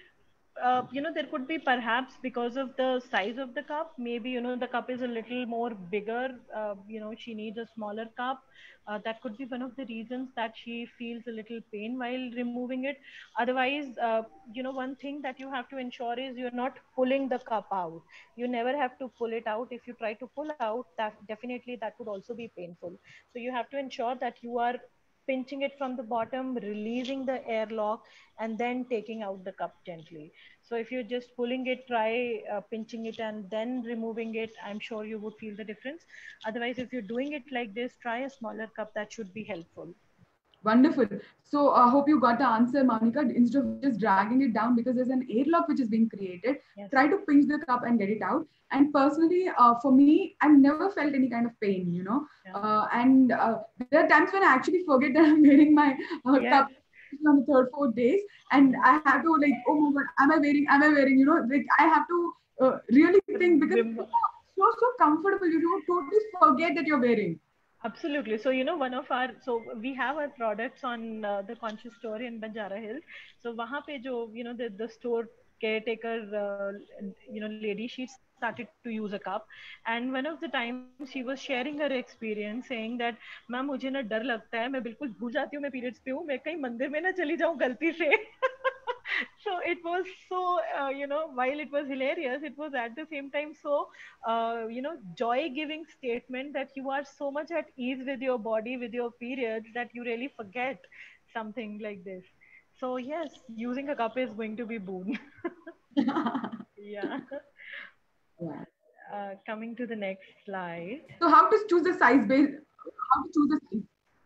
Uh, you know there could be, perhaps because of the size of the cup, maybe you know the cup is a little more bigger. Uh, you know she needs a smaller cup. Uh, that could be one of the reasons that she feels a little pain while removing it. Otherwise, uh, you know one thing that you have to ensure is you're not pulling the cup out. You never have to pull it out. If you try to pull out, that definitely that could also be painful. So you have to ensure that you are pinching it from the bottom, releasing the airlock, and then taking out the cup gently. So if you're just pulling it, try uh, pinching it and then removing it. I'm sure you would feel the difference. Otherwise, if you're doing it like this, try a smaller cup. That should be helpful. Wonderful. So I uh, hope you got the answer, Monica. Instead of just dragging it down because there's an airlock which is being created, Yes. try to pinch the cup and get it out. And personally, uh, for me, I've never felt any kind of pain, you know. Yeah. Uh, and uh, there are times when I actually forget that I'm wearing my uh, Yes. cup on the third, fourth days, and I have to like, oh my god, am I wearing? Am I wearing? You know, like I have to uh, really think because it's Rem- so so comfortable. You know, totally forget that you're wearing. Absolutely. So, you know, one of our, so we have our products on uh, the Conscious Store in Banjara Hills. So, wahan pe jo, you know, the, the store caretaker, uh, you know, lady, she started to use a cup. And one of the times she was sharing her experience saying that, ma'am मुझे ना डर लगता है मैं बिल्कुल भूल जाती हूँ मैं पीरियड्स पे हूँ मैं कहीं मंदिर में ना चली जाऊँ गलती से so it was so uh, you know while it was hilarious it was at the same time so uh, you know joy giving statement that you are so much at ease with your body with your periods that you really forget something like this. So yes, using a cup is going to be boon. Yeah. Yeah. Uh, coming to the next slide. So how to choose the size based? How to choose the size?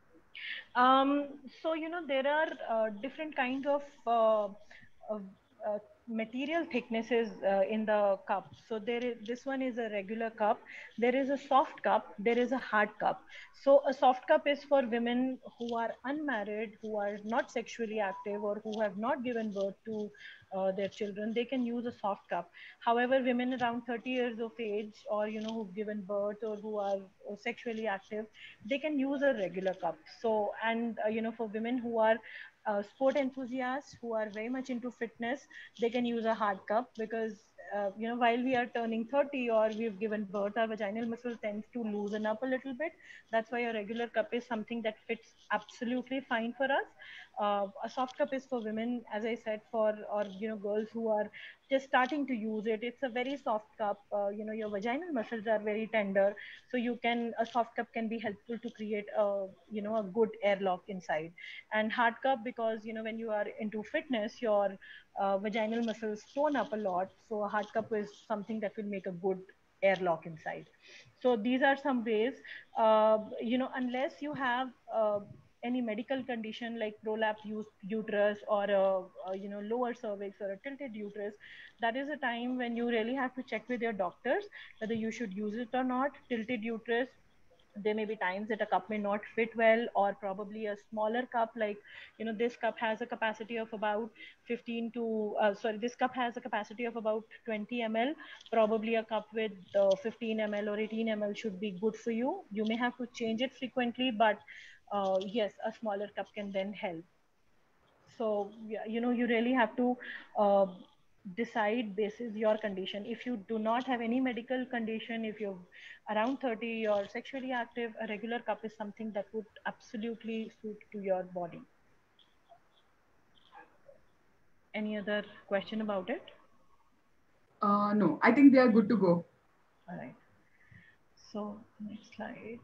Um, so you know there are uh, different kinds of, uh, of uh, material thicknesses uh, in the cup. So there is this one is a regular cup. There is a soft cup. There is a hard cup. So a soft cup is for women who are unmarried, who are not sexually active, or who have not given birth to uh, their children. They can use a soft cup. However, women around thirty years of age, or you know who've given birth or who are uh, sexually active, they can use a regular cup. So and uh, you know for women who are uh, sport enthusiasts who are very much into fitness, they can use a hard cup because uh, you know while we are turning thirty or we've given birth, our vaginal muscle tends to loosen up a little bit. That's why a regular cup is something that fits absolutely fine for us. Uh, a soft cup is for women, as I said, for or you know girls who are just starting to use it. It's a very soft cup. Uh, you know your vaginal muscles are very tender, so you can a soft cup can be helpful to create a you know a good airlock inside. And hard cup, because you know when you are into fitness, your uh, vaginal muscles tone up a lot, so a hard cup is something that will make a good airlock inside. So these are some ways. Uh, you know unless you have uh, any medical condition like prolapsed uterus or a, a you know lower cervix or a tilted uterus, that is a time when you really have to check with your doctors whether you should use it or not. Tilted uterus, there may be times that a cup may not fit well, or probably a smaller cup, like you know this cup has a capacity of about fifteen to uh, sorry this cup has a capacity of about twenty milliliters. Probably a cup with uh, fifteen milliliters or eighteen milliliters should be good for you. You may have to change it frequently, but uh, yes, a smaller cup can then help. So yeah, you know you really have to uh, decide basis your condition. If you do not have any medical condition, if you're around thirty or sexually active, a regular cup is something that would absolutely suit to your body. Any other question about it? Uh, no, I think they are good to go. All right, so next slide.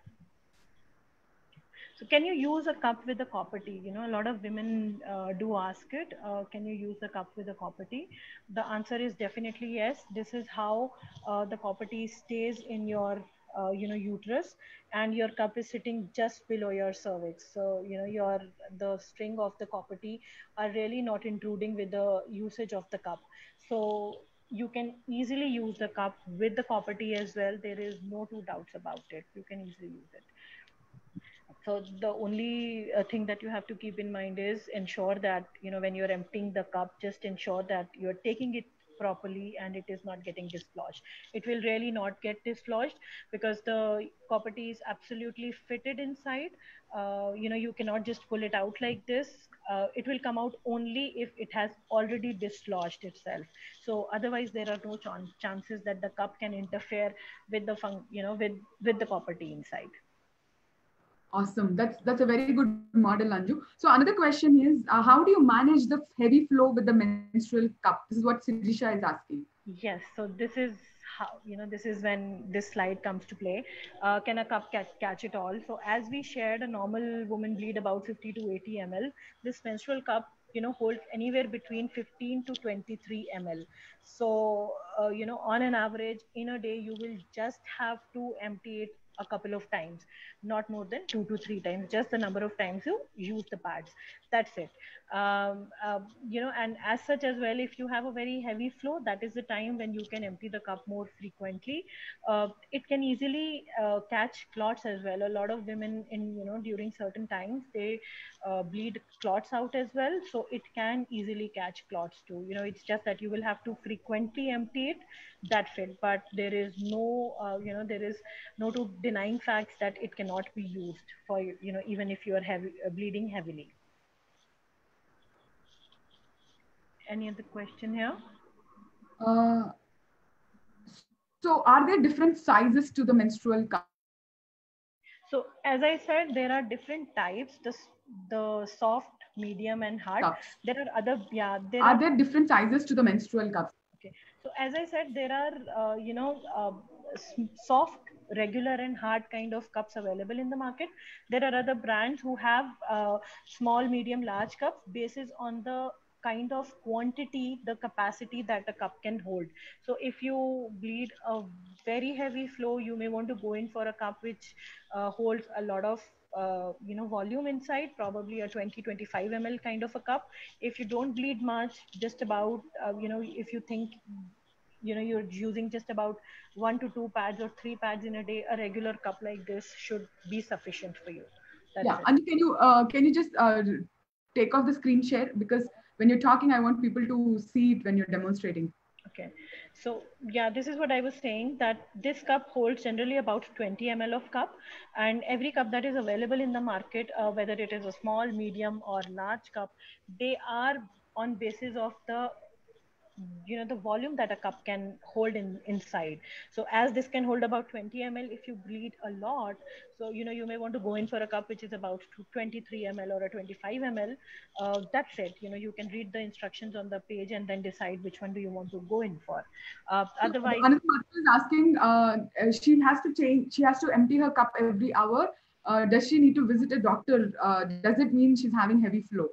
So can you use a cup with a copper T? You know, a lot of women uh, do ask it. Uh, can you use a cup with a copper T? The answer is definitely yes. This is how uh, the copper T stays in your, uh, you know, uterus, and your cup is sitting just below your cervix. So you know, your the string of the copper T are really not intruding with the usage of the cup. So you can easily use the cup with the copper T as well. There is no two doubts about it. You can easily use it. So the only uh, thing that you have to keep in mind is ensure that you know when you're emptying the cup, just ensure that you're taking it properly and it is not getting dislodged. It will really not get dislodged because the copper T is absolutely fitted inside. Uh, you know you cannot just pull it out like this. Uh, it will come out only if it has already dislodged itself. So otherwise there are no ch- chances that the cup can interfere with the fun- you know with with the copper T inside. Awesome. That's that's a very good model, Anju. So another question is, uh, how do you manage the heavy flow with the menstrual cup? This is what Sirisha is asking. Yes, so this is how, you know, this is when this slide comes to play. Uh, can a cup catch, catch it all? So as we shared, a normal woman bleed about fifty to eighty milliliters. This menstrual cup, you know, holds anywhere between fifteen to twenty-three milliliters. So, uh, you know, on an average, in a day, you will just have to empty it a couple of times, not more than two to three times, just the number of times you use the pads. That's it. Um, uh, you know, and as such as well, if you have a very heavy flow, that is the time when you can empty the cup more frequently. Uh, it can easily uh, catch clots as well. A lot of women in, you know, during certain times, they uh, bleed clots out as well. So it can easily catch clots too. You know, it's just that you will have to frequently empty it. That's it. But there is no, uh, you know, there is no to denying facts that it cannot be used for, you know, even if you are heavy, uh, bleeding heavily. Any other question here? Uh, so are there different sizes to the menstrual cup? So as I said, there are different types, the, the soft, medium and hard. Cups. There are other, yeah, there are are, there different sizes to the menstrual cups? okay. So as I said, there are, uh, you know, uh, soft, regular and hard kind of cups available in the market. There are other brands who have uh, small, medium, large cups basis on the kind of quantity, the capacity that a cup can hold. So if you bleed a very heavy flow, you may want to go in for a cup which uh, holds a lot of uh, you know, volume inside, probably a twenty to twenty-five milliliters kind of a cup. If you don't bleed much, just about uh, you know, if you think, you know, you're using just about one to two pads or three pads in a day, a regular cup like this should be sufficient for you. That's yeah, it. and can you uh, can you just uh, take off the screen share, because when you're talking, I want people to see it when you're demonstrating. Okay, so yeah, this is what I was saying, that this cup holds generally about twenty milliliters of cup, and every cup that is available in the market, uh, whether it is a small, medium or large cup, they are on basis of the, you know, the volume that a cup can hold in inside. So as this can hold about twenty milliliters, if you bleed a lot, so you know, you may want to go in for a cup which is about twenty-three milliliters or a twenty-five milliliters. Uh, that's it. You know, you can read the instructions on the page and then decide which one do you want to go in for. Uh, So otherwise, Ananta is asking, uh, she has to change, she has to empty her cup every hour. Uh, does she need to visit a doctor? Uh, does it mean she's having heavy flow?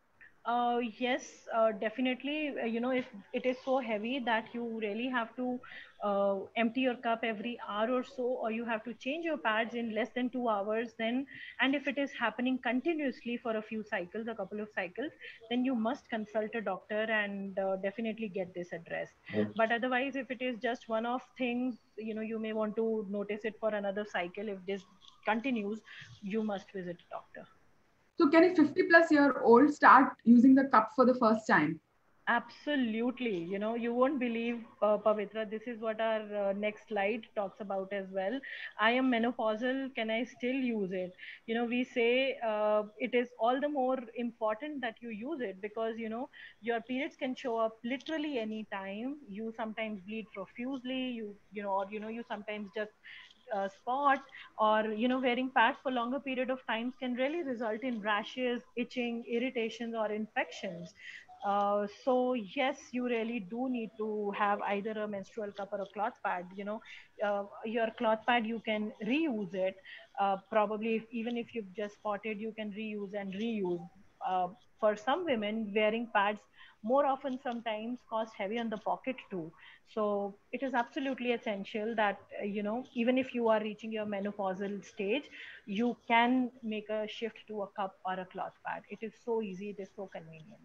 Uh, yes, uh, definitely. Uh, you know, if it is so heavy that you really have to uh, empty your cup every hour or so, or you have to change your pads in less than two hours, then, and if it is happening continuously for a few cycles, a couple of cycles, then you must consult a doctor and uh, definitely get this addressed. But otherwise, if it is just one of things, you know, you may want to notice it for another cycle. If this continues, you must visit a doctor. So can a fifty plus year old start using the cup for the first time? Absolutely. You know, you won't believe, uh, Pavitra, this is what our uh, next slide talks about as well. I am menopausal. Can I still use it? You know, we say uh, it is all the more important that you use it because, you know, your periods can show up literally any time. You sometimes bleed profusely, you, you know, or, you know, you sometimes just uh, spot, or you know, wearing pads for longer period of times can really result in rashes, itching, irritations or infections. Uh, so yes, you really do need to have either a menstrual cup or a cloth pad. You know, uh, your cloth pad, you can reuse it. Uh, probably if, even if you've just spotted, you can reuse and reuse. Uh, for some women, wearing pads more often sometimes cost heavy on the pocket too. So it is absolutely essential that uh, you know, even if you are reaching your menopausal stage, you can make a shift to a cup or a cloth pad. It is so easy. It is so convenient.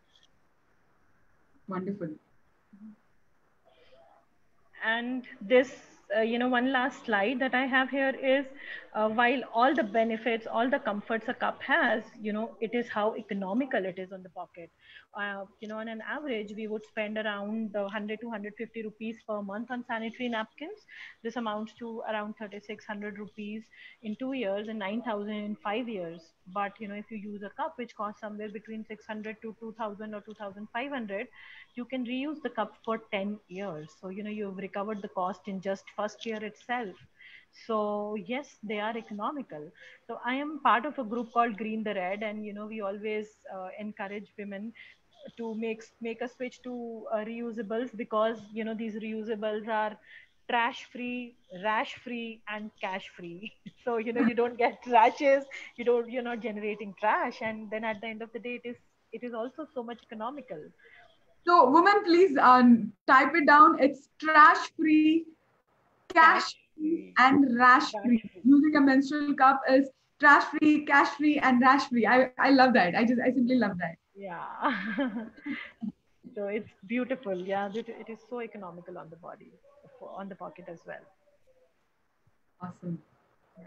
Wonderful. And this, uh, you know, one last slide that I have here is, uh, while all the benefits, all the comforts a cup has, you know, it is how economical it is on the pocket. Uh, you know, on an average, we would spend around uh, one hundred to one hundred fifty rupees per month on sanitary napkins. This amounts to around thirty-six hundred rupees in two years and nine thousand in five years. But you know, if you use a cup which costs somewhere between six hundred to two thousand or two thousand five hundred, you can reuse the cup for ten years. So you know, you've recovered the cost in just first year itself. So yes, they are economical. So I am part of a group called Green the Red, and you know, we always uh, encourage women to make make a switch to uh, reusables, because you know, these reusables are trash free, rash free and cash free. So you know, you don't get rashes, you don't, you're not generating trash, and then at the end of the day, it is it is also so much economical. So women, please uh, type it down. It's trash free, cash Cash free and rash free. Using a menstrual cup is trash free, cash free, and rash free. I, I love that. I just I simply love that. Yeah. So it's beautiful. Yeah, it, it is so economical on the body, on the pocket as well. Awesome. Yeah.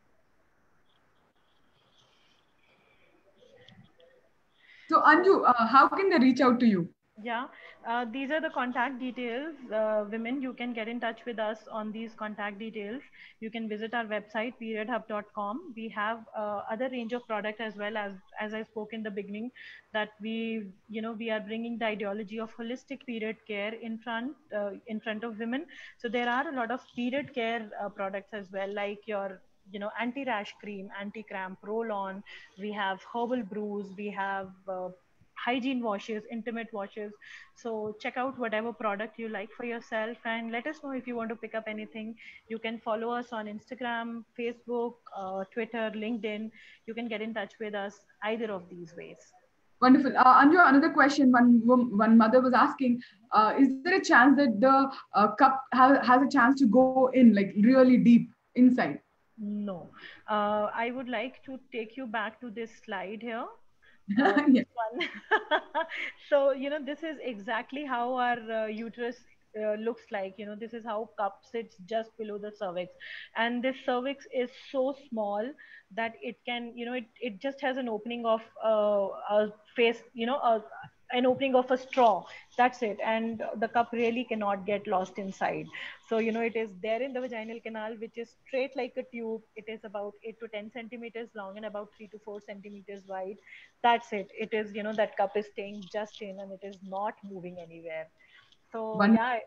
So Anju, uh, how can they reach out to you? Yeah, uh, these are the contact details. Uh, women, you can get in touch with us on these contact details. You can visit our website, period hub dot com. We have uh, other range of product as well, as as I spoke in the beginning, that we, you know, we are bringing the ideology of holistic period care in front uh, in front of women. So there are a lot of period care uh, products as well, like your, you know, anti-rash cream, anti-cramp roll-on. We have herbal brews. We have uh, hygiene washes, intimate washes. So check out whatever product you like for yourself and let us know if you want to pick up anything. You can follow us on Instagram, Facebook, uh, Twitter, LinkedIn. You can get in touch with us either of these ways. Wonderful. Uh, Anju, another question one, one mother was asking, uh, is there a chance that the uh, cup ha- has a chance to go in like really deep inside? No. Uh, I would like to take you back to this slide here. Uh, Yeah. this one. So, you know, this is exactly how our uh, uterus uh, looks like. You know, this is how cup sits just below the cervix. And this cervix is so small that it can, you know, it, it just has an opening of uh, a face, you know, a, an opening of a straw. That's it. And the cup really cannot get lost inside. So, you know, it is there in the vaginal canal, which is straight like a tube. It is about eight to ten centimeters long and about three to four centimeters wide. That's it. It is, you know, that cup is staying just in and it is not moving anywhere. So, One. yeah.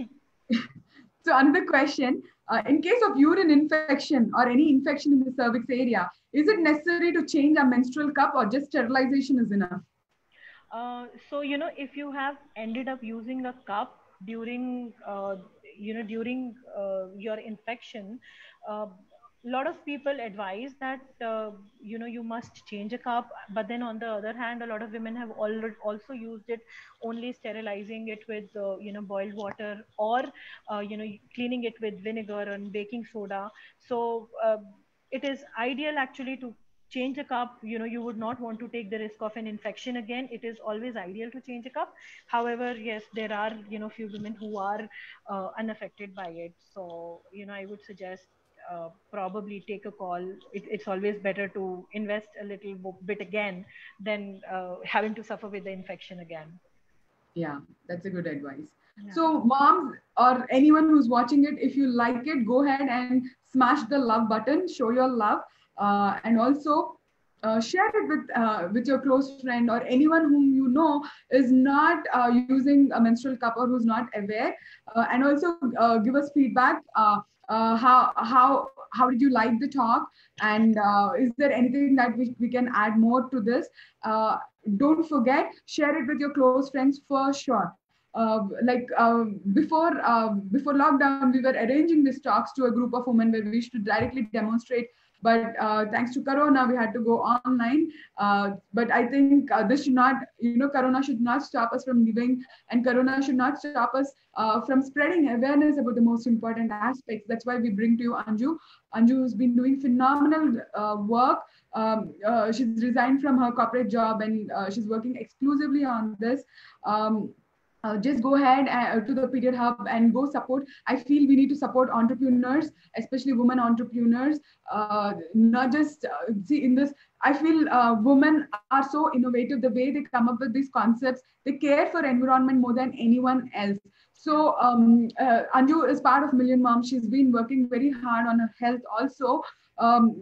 So another question, uh, in case of urine infection or any infection in the cervix area, is it necessary to change a menstrual cup or just sterilization is enough? Uh, so, you know, if you have ended up using a cup during, uh, you know, during uh, your infection, a uh, lot of people advise that, uh, you know, you must change a cup. But then on the other hand, a lot of women have already also used it, only sterilizing it with, uh, you know, boiled water or, uh, you know, cleaning it with vinegar and baking soda. So, uh, it is ideal actually to change a cup. You know, you would not want to take the risk of an infection again. It is always ideal to change a cup. However, yes, there are, you know, few women who are uh, unaffected by it. So, you know, I would suggest uh, probably take a call. It, it's always better to invest a little bit again than uh, having to suffer with the infection again. Yeah, that's a good advice. Yeah. So moms or anyone who's watching it, if you like it, go ahead and smash the love button, show your love, uh, and also uh, share it with uh, with your close friend or anyone whom you know is not uh, using a menstrual cup or who's not aware, uh, and also uh, give us feedback. Uh, uh, how how how did you like the talk, and uh, is there anything that we, we can add more to this? Uh, don't forget, share it with your close friends for sure. Uh, like uh, before uh, before lockdown, we were arranging these talks to a group of women where we used to directly demonstrate. But uh, thanks to Corona, we had to go online. Uh, but I think uh, this should not, you know, Corona should not stop us from giving, and Corona should not stop us uh, from spreading awareness about the most important aspects. That's why we bring to you Anju. Anju has been doing phenomenal uh, work. Um, uh, she's resigned from her corporate job and uh, she's working exclusively on this. Um, uh, just go ahead uh, to the Period Hub and go support. I feel we need to support entrepreneurs, especially women entrepreneurs. Uh, not just uh, see in this. I feel uh, women are so innovative. The way they come up with these concepts, they care for environment more than anyone else. So um, uh, Anju is part of Million Moms. She's been working very hard on her health also. Um,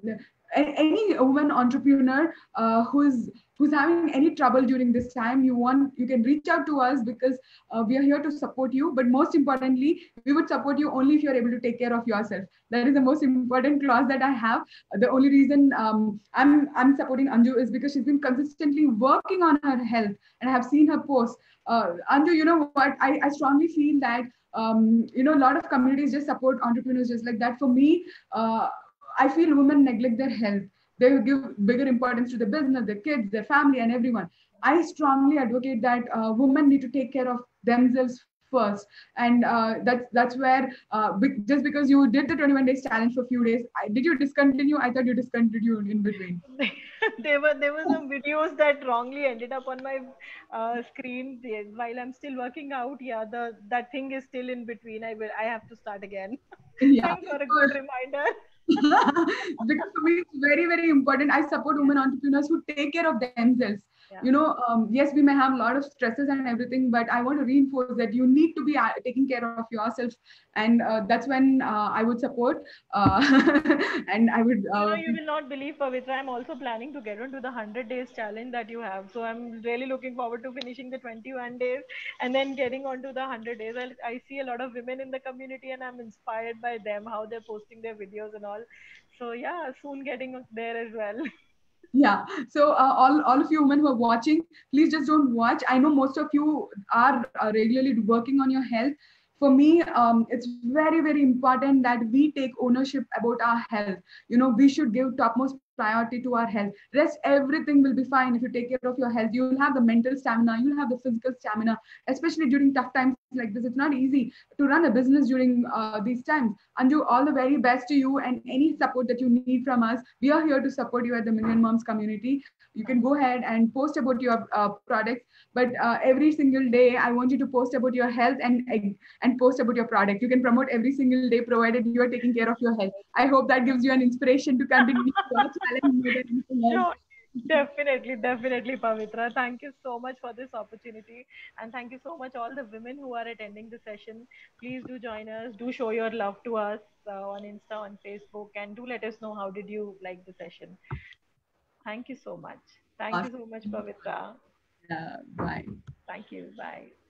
any woman entrepreneur uh, who's who's having any trouble during this time, you want you can reach out to us because uh, we are here to support you. But most importantly, we would support you only if you're able to take care of yourself. That is the most important clause that I have. The only reason um, i'm i'm supporting Anju is because she's been consistently working on her health, and I have seen her posts. uh, Anju, you know what, I, I strongly feel that um, you know a lot of communities just support entrepreneurs just like that. For me, uh, I feel women neglect their health. They give bigger importance to the business, their kids, their family, and everyone. I strongly advocate that uh, women need to take care of themselves first. And uh, that's that's where uh, be- just because you did the twenty-one days challenge for a few days, I, did you discontinue? I thought you discontinued in between. there were there were some videos that wrongly ended up on my uh, screen there- while I'm still working out. Yeah, the that thing is still in between. I will I have to start again. Yeah. Thanks for a So, good reminder. because for me it's very very important. I support Yeah, women entrepreneurs who take care of themselves. yeah. You know, um, yes, we may have a lot of stresses and everything, but I want to reinforce that you need to be uh, taking care of yourself. And uh, that's when uh, I would support uh, and I would You know, uh, you will not believe, Pavitra, I'm also planning to get onto the one hundred days challenge that you have. So I'm really looking forward to finishing the twenty-one days and then getting onto the one hundred days. I, I see a lot of women in the community and I'm inspired by them, how they're posting their videos and all. So yeah, soon getting there as well. yeah. So uh, all all of you women who are watching, please just don't watch. I know most of you are uh, regularly working on your health. For me, um, it's very very important that we take ownership about our health. You know, we should give topmost priority to our health. Rest, everything will be fine if you take care of your health. You'll have the mental stamina, you'll have the physical stamina, especially during tough times like this. It's not easy to run a business during uh, these times. Anju, all the very best to you, and any support that you need from us, we are here to support you at the Million Moms community. You can go ahead and post about your uh, products, but uh, every single day I want you to post about your health and and post about your product. You can promote every single day provided you are taking care of your health. I hope that gives you an inspiration to continue your challenge more than anything else. Sure. Definitely, definitely, Pavitra. Thank you so much for this opportunity. And thank you so much, all the women who are attending the session. Please do join us. Do show your love to us uh, on Insta, on Facebook, and do let us know how did you like the session. Thank you so much. Thank you so much, Awesome. Pavitra. Yeah, bye. Thank you. Bye.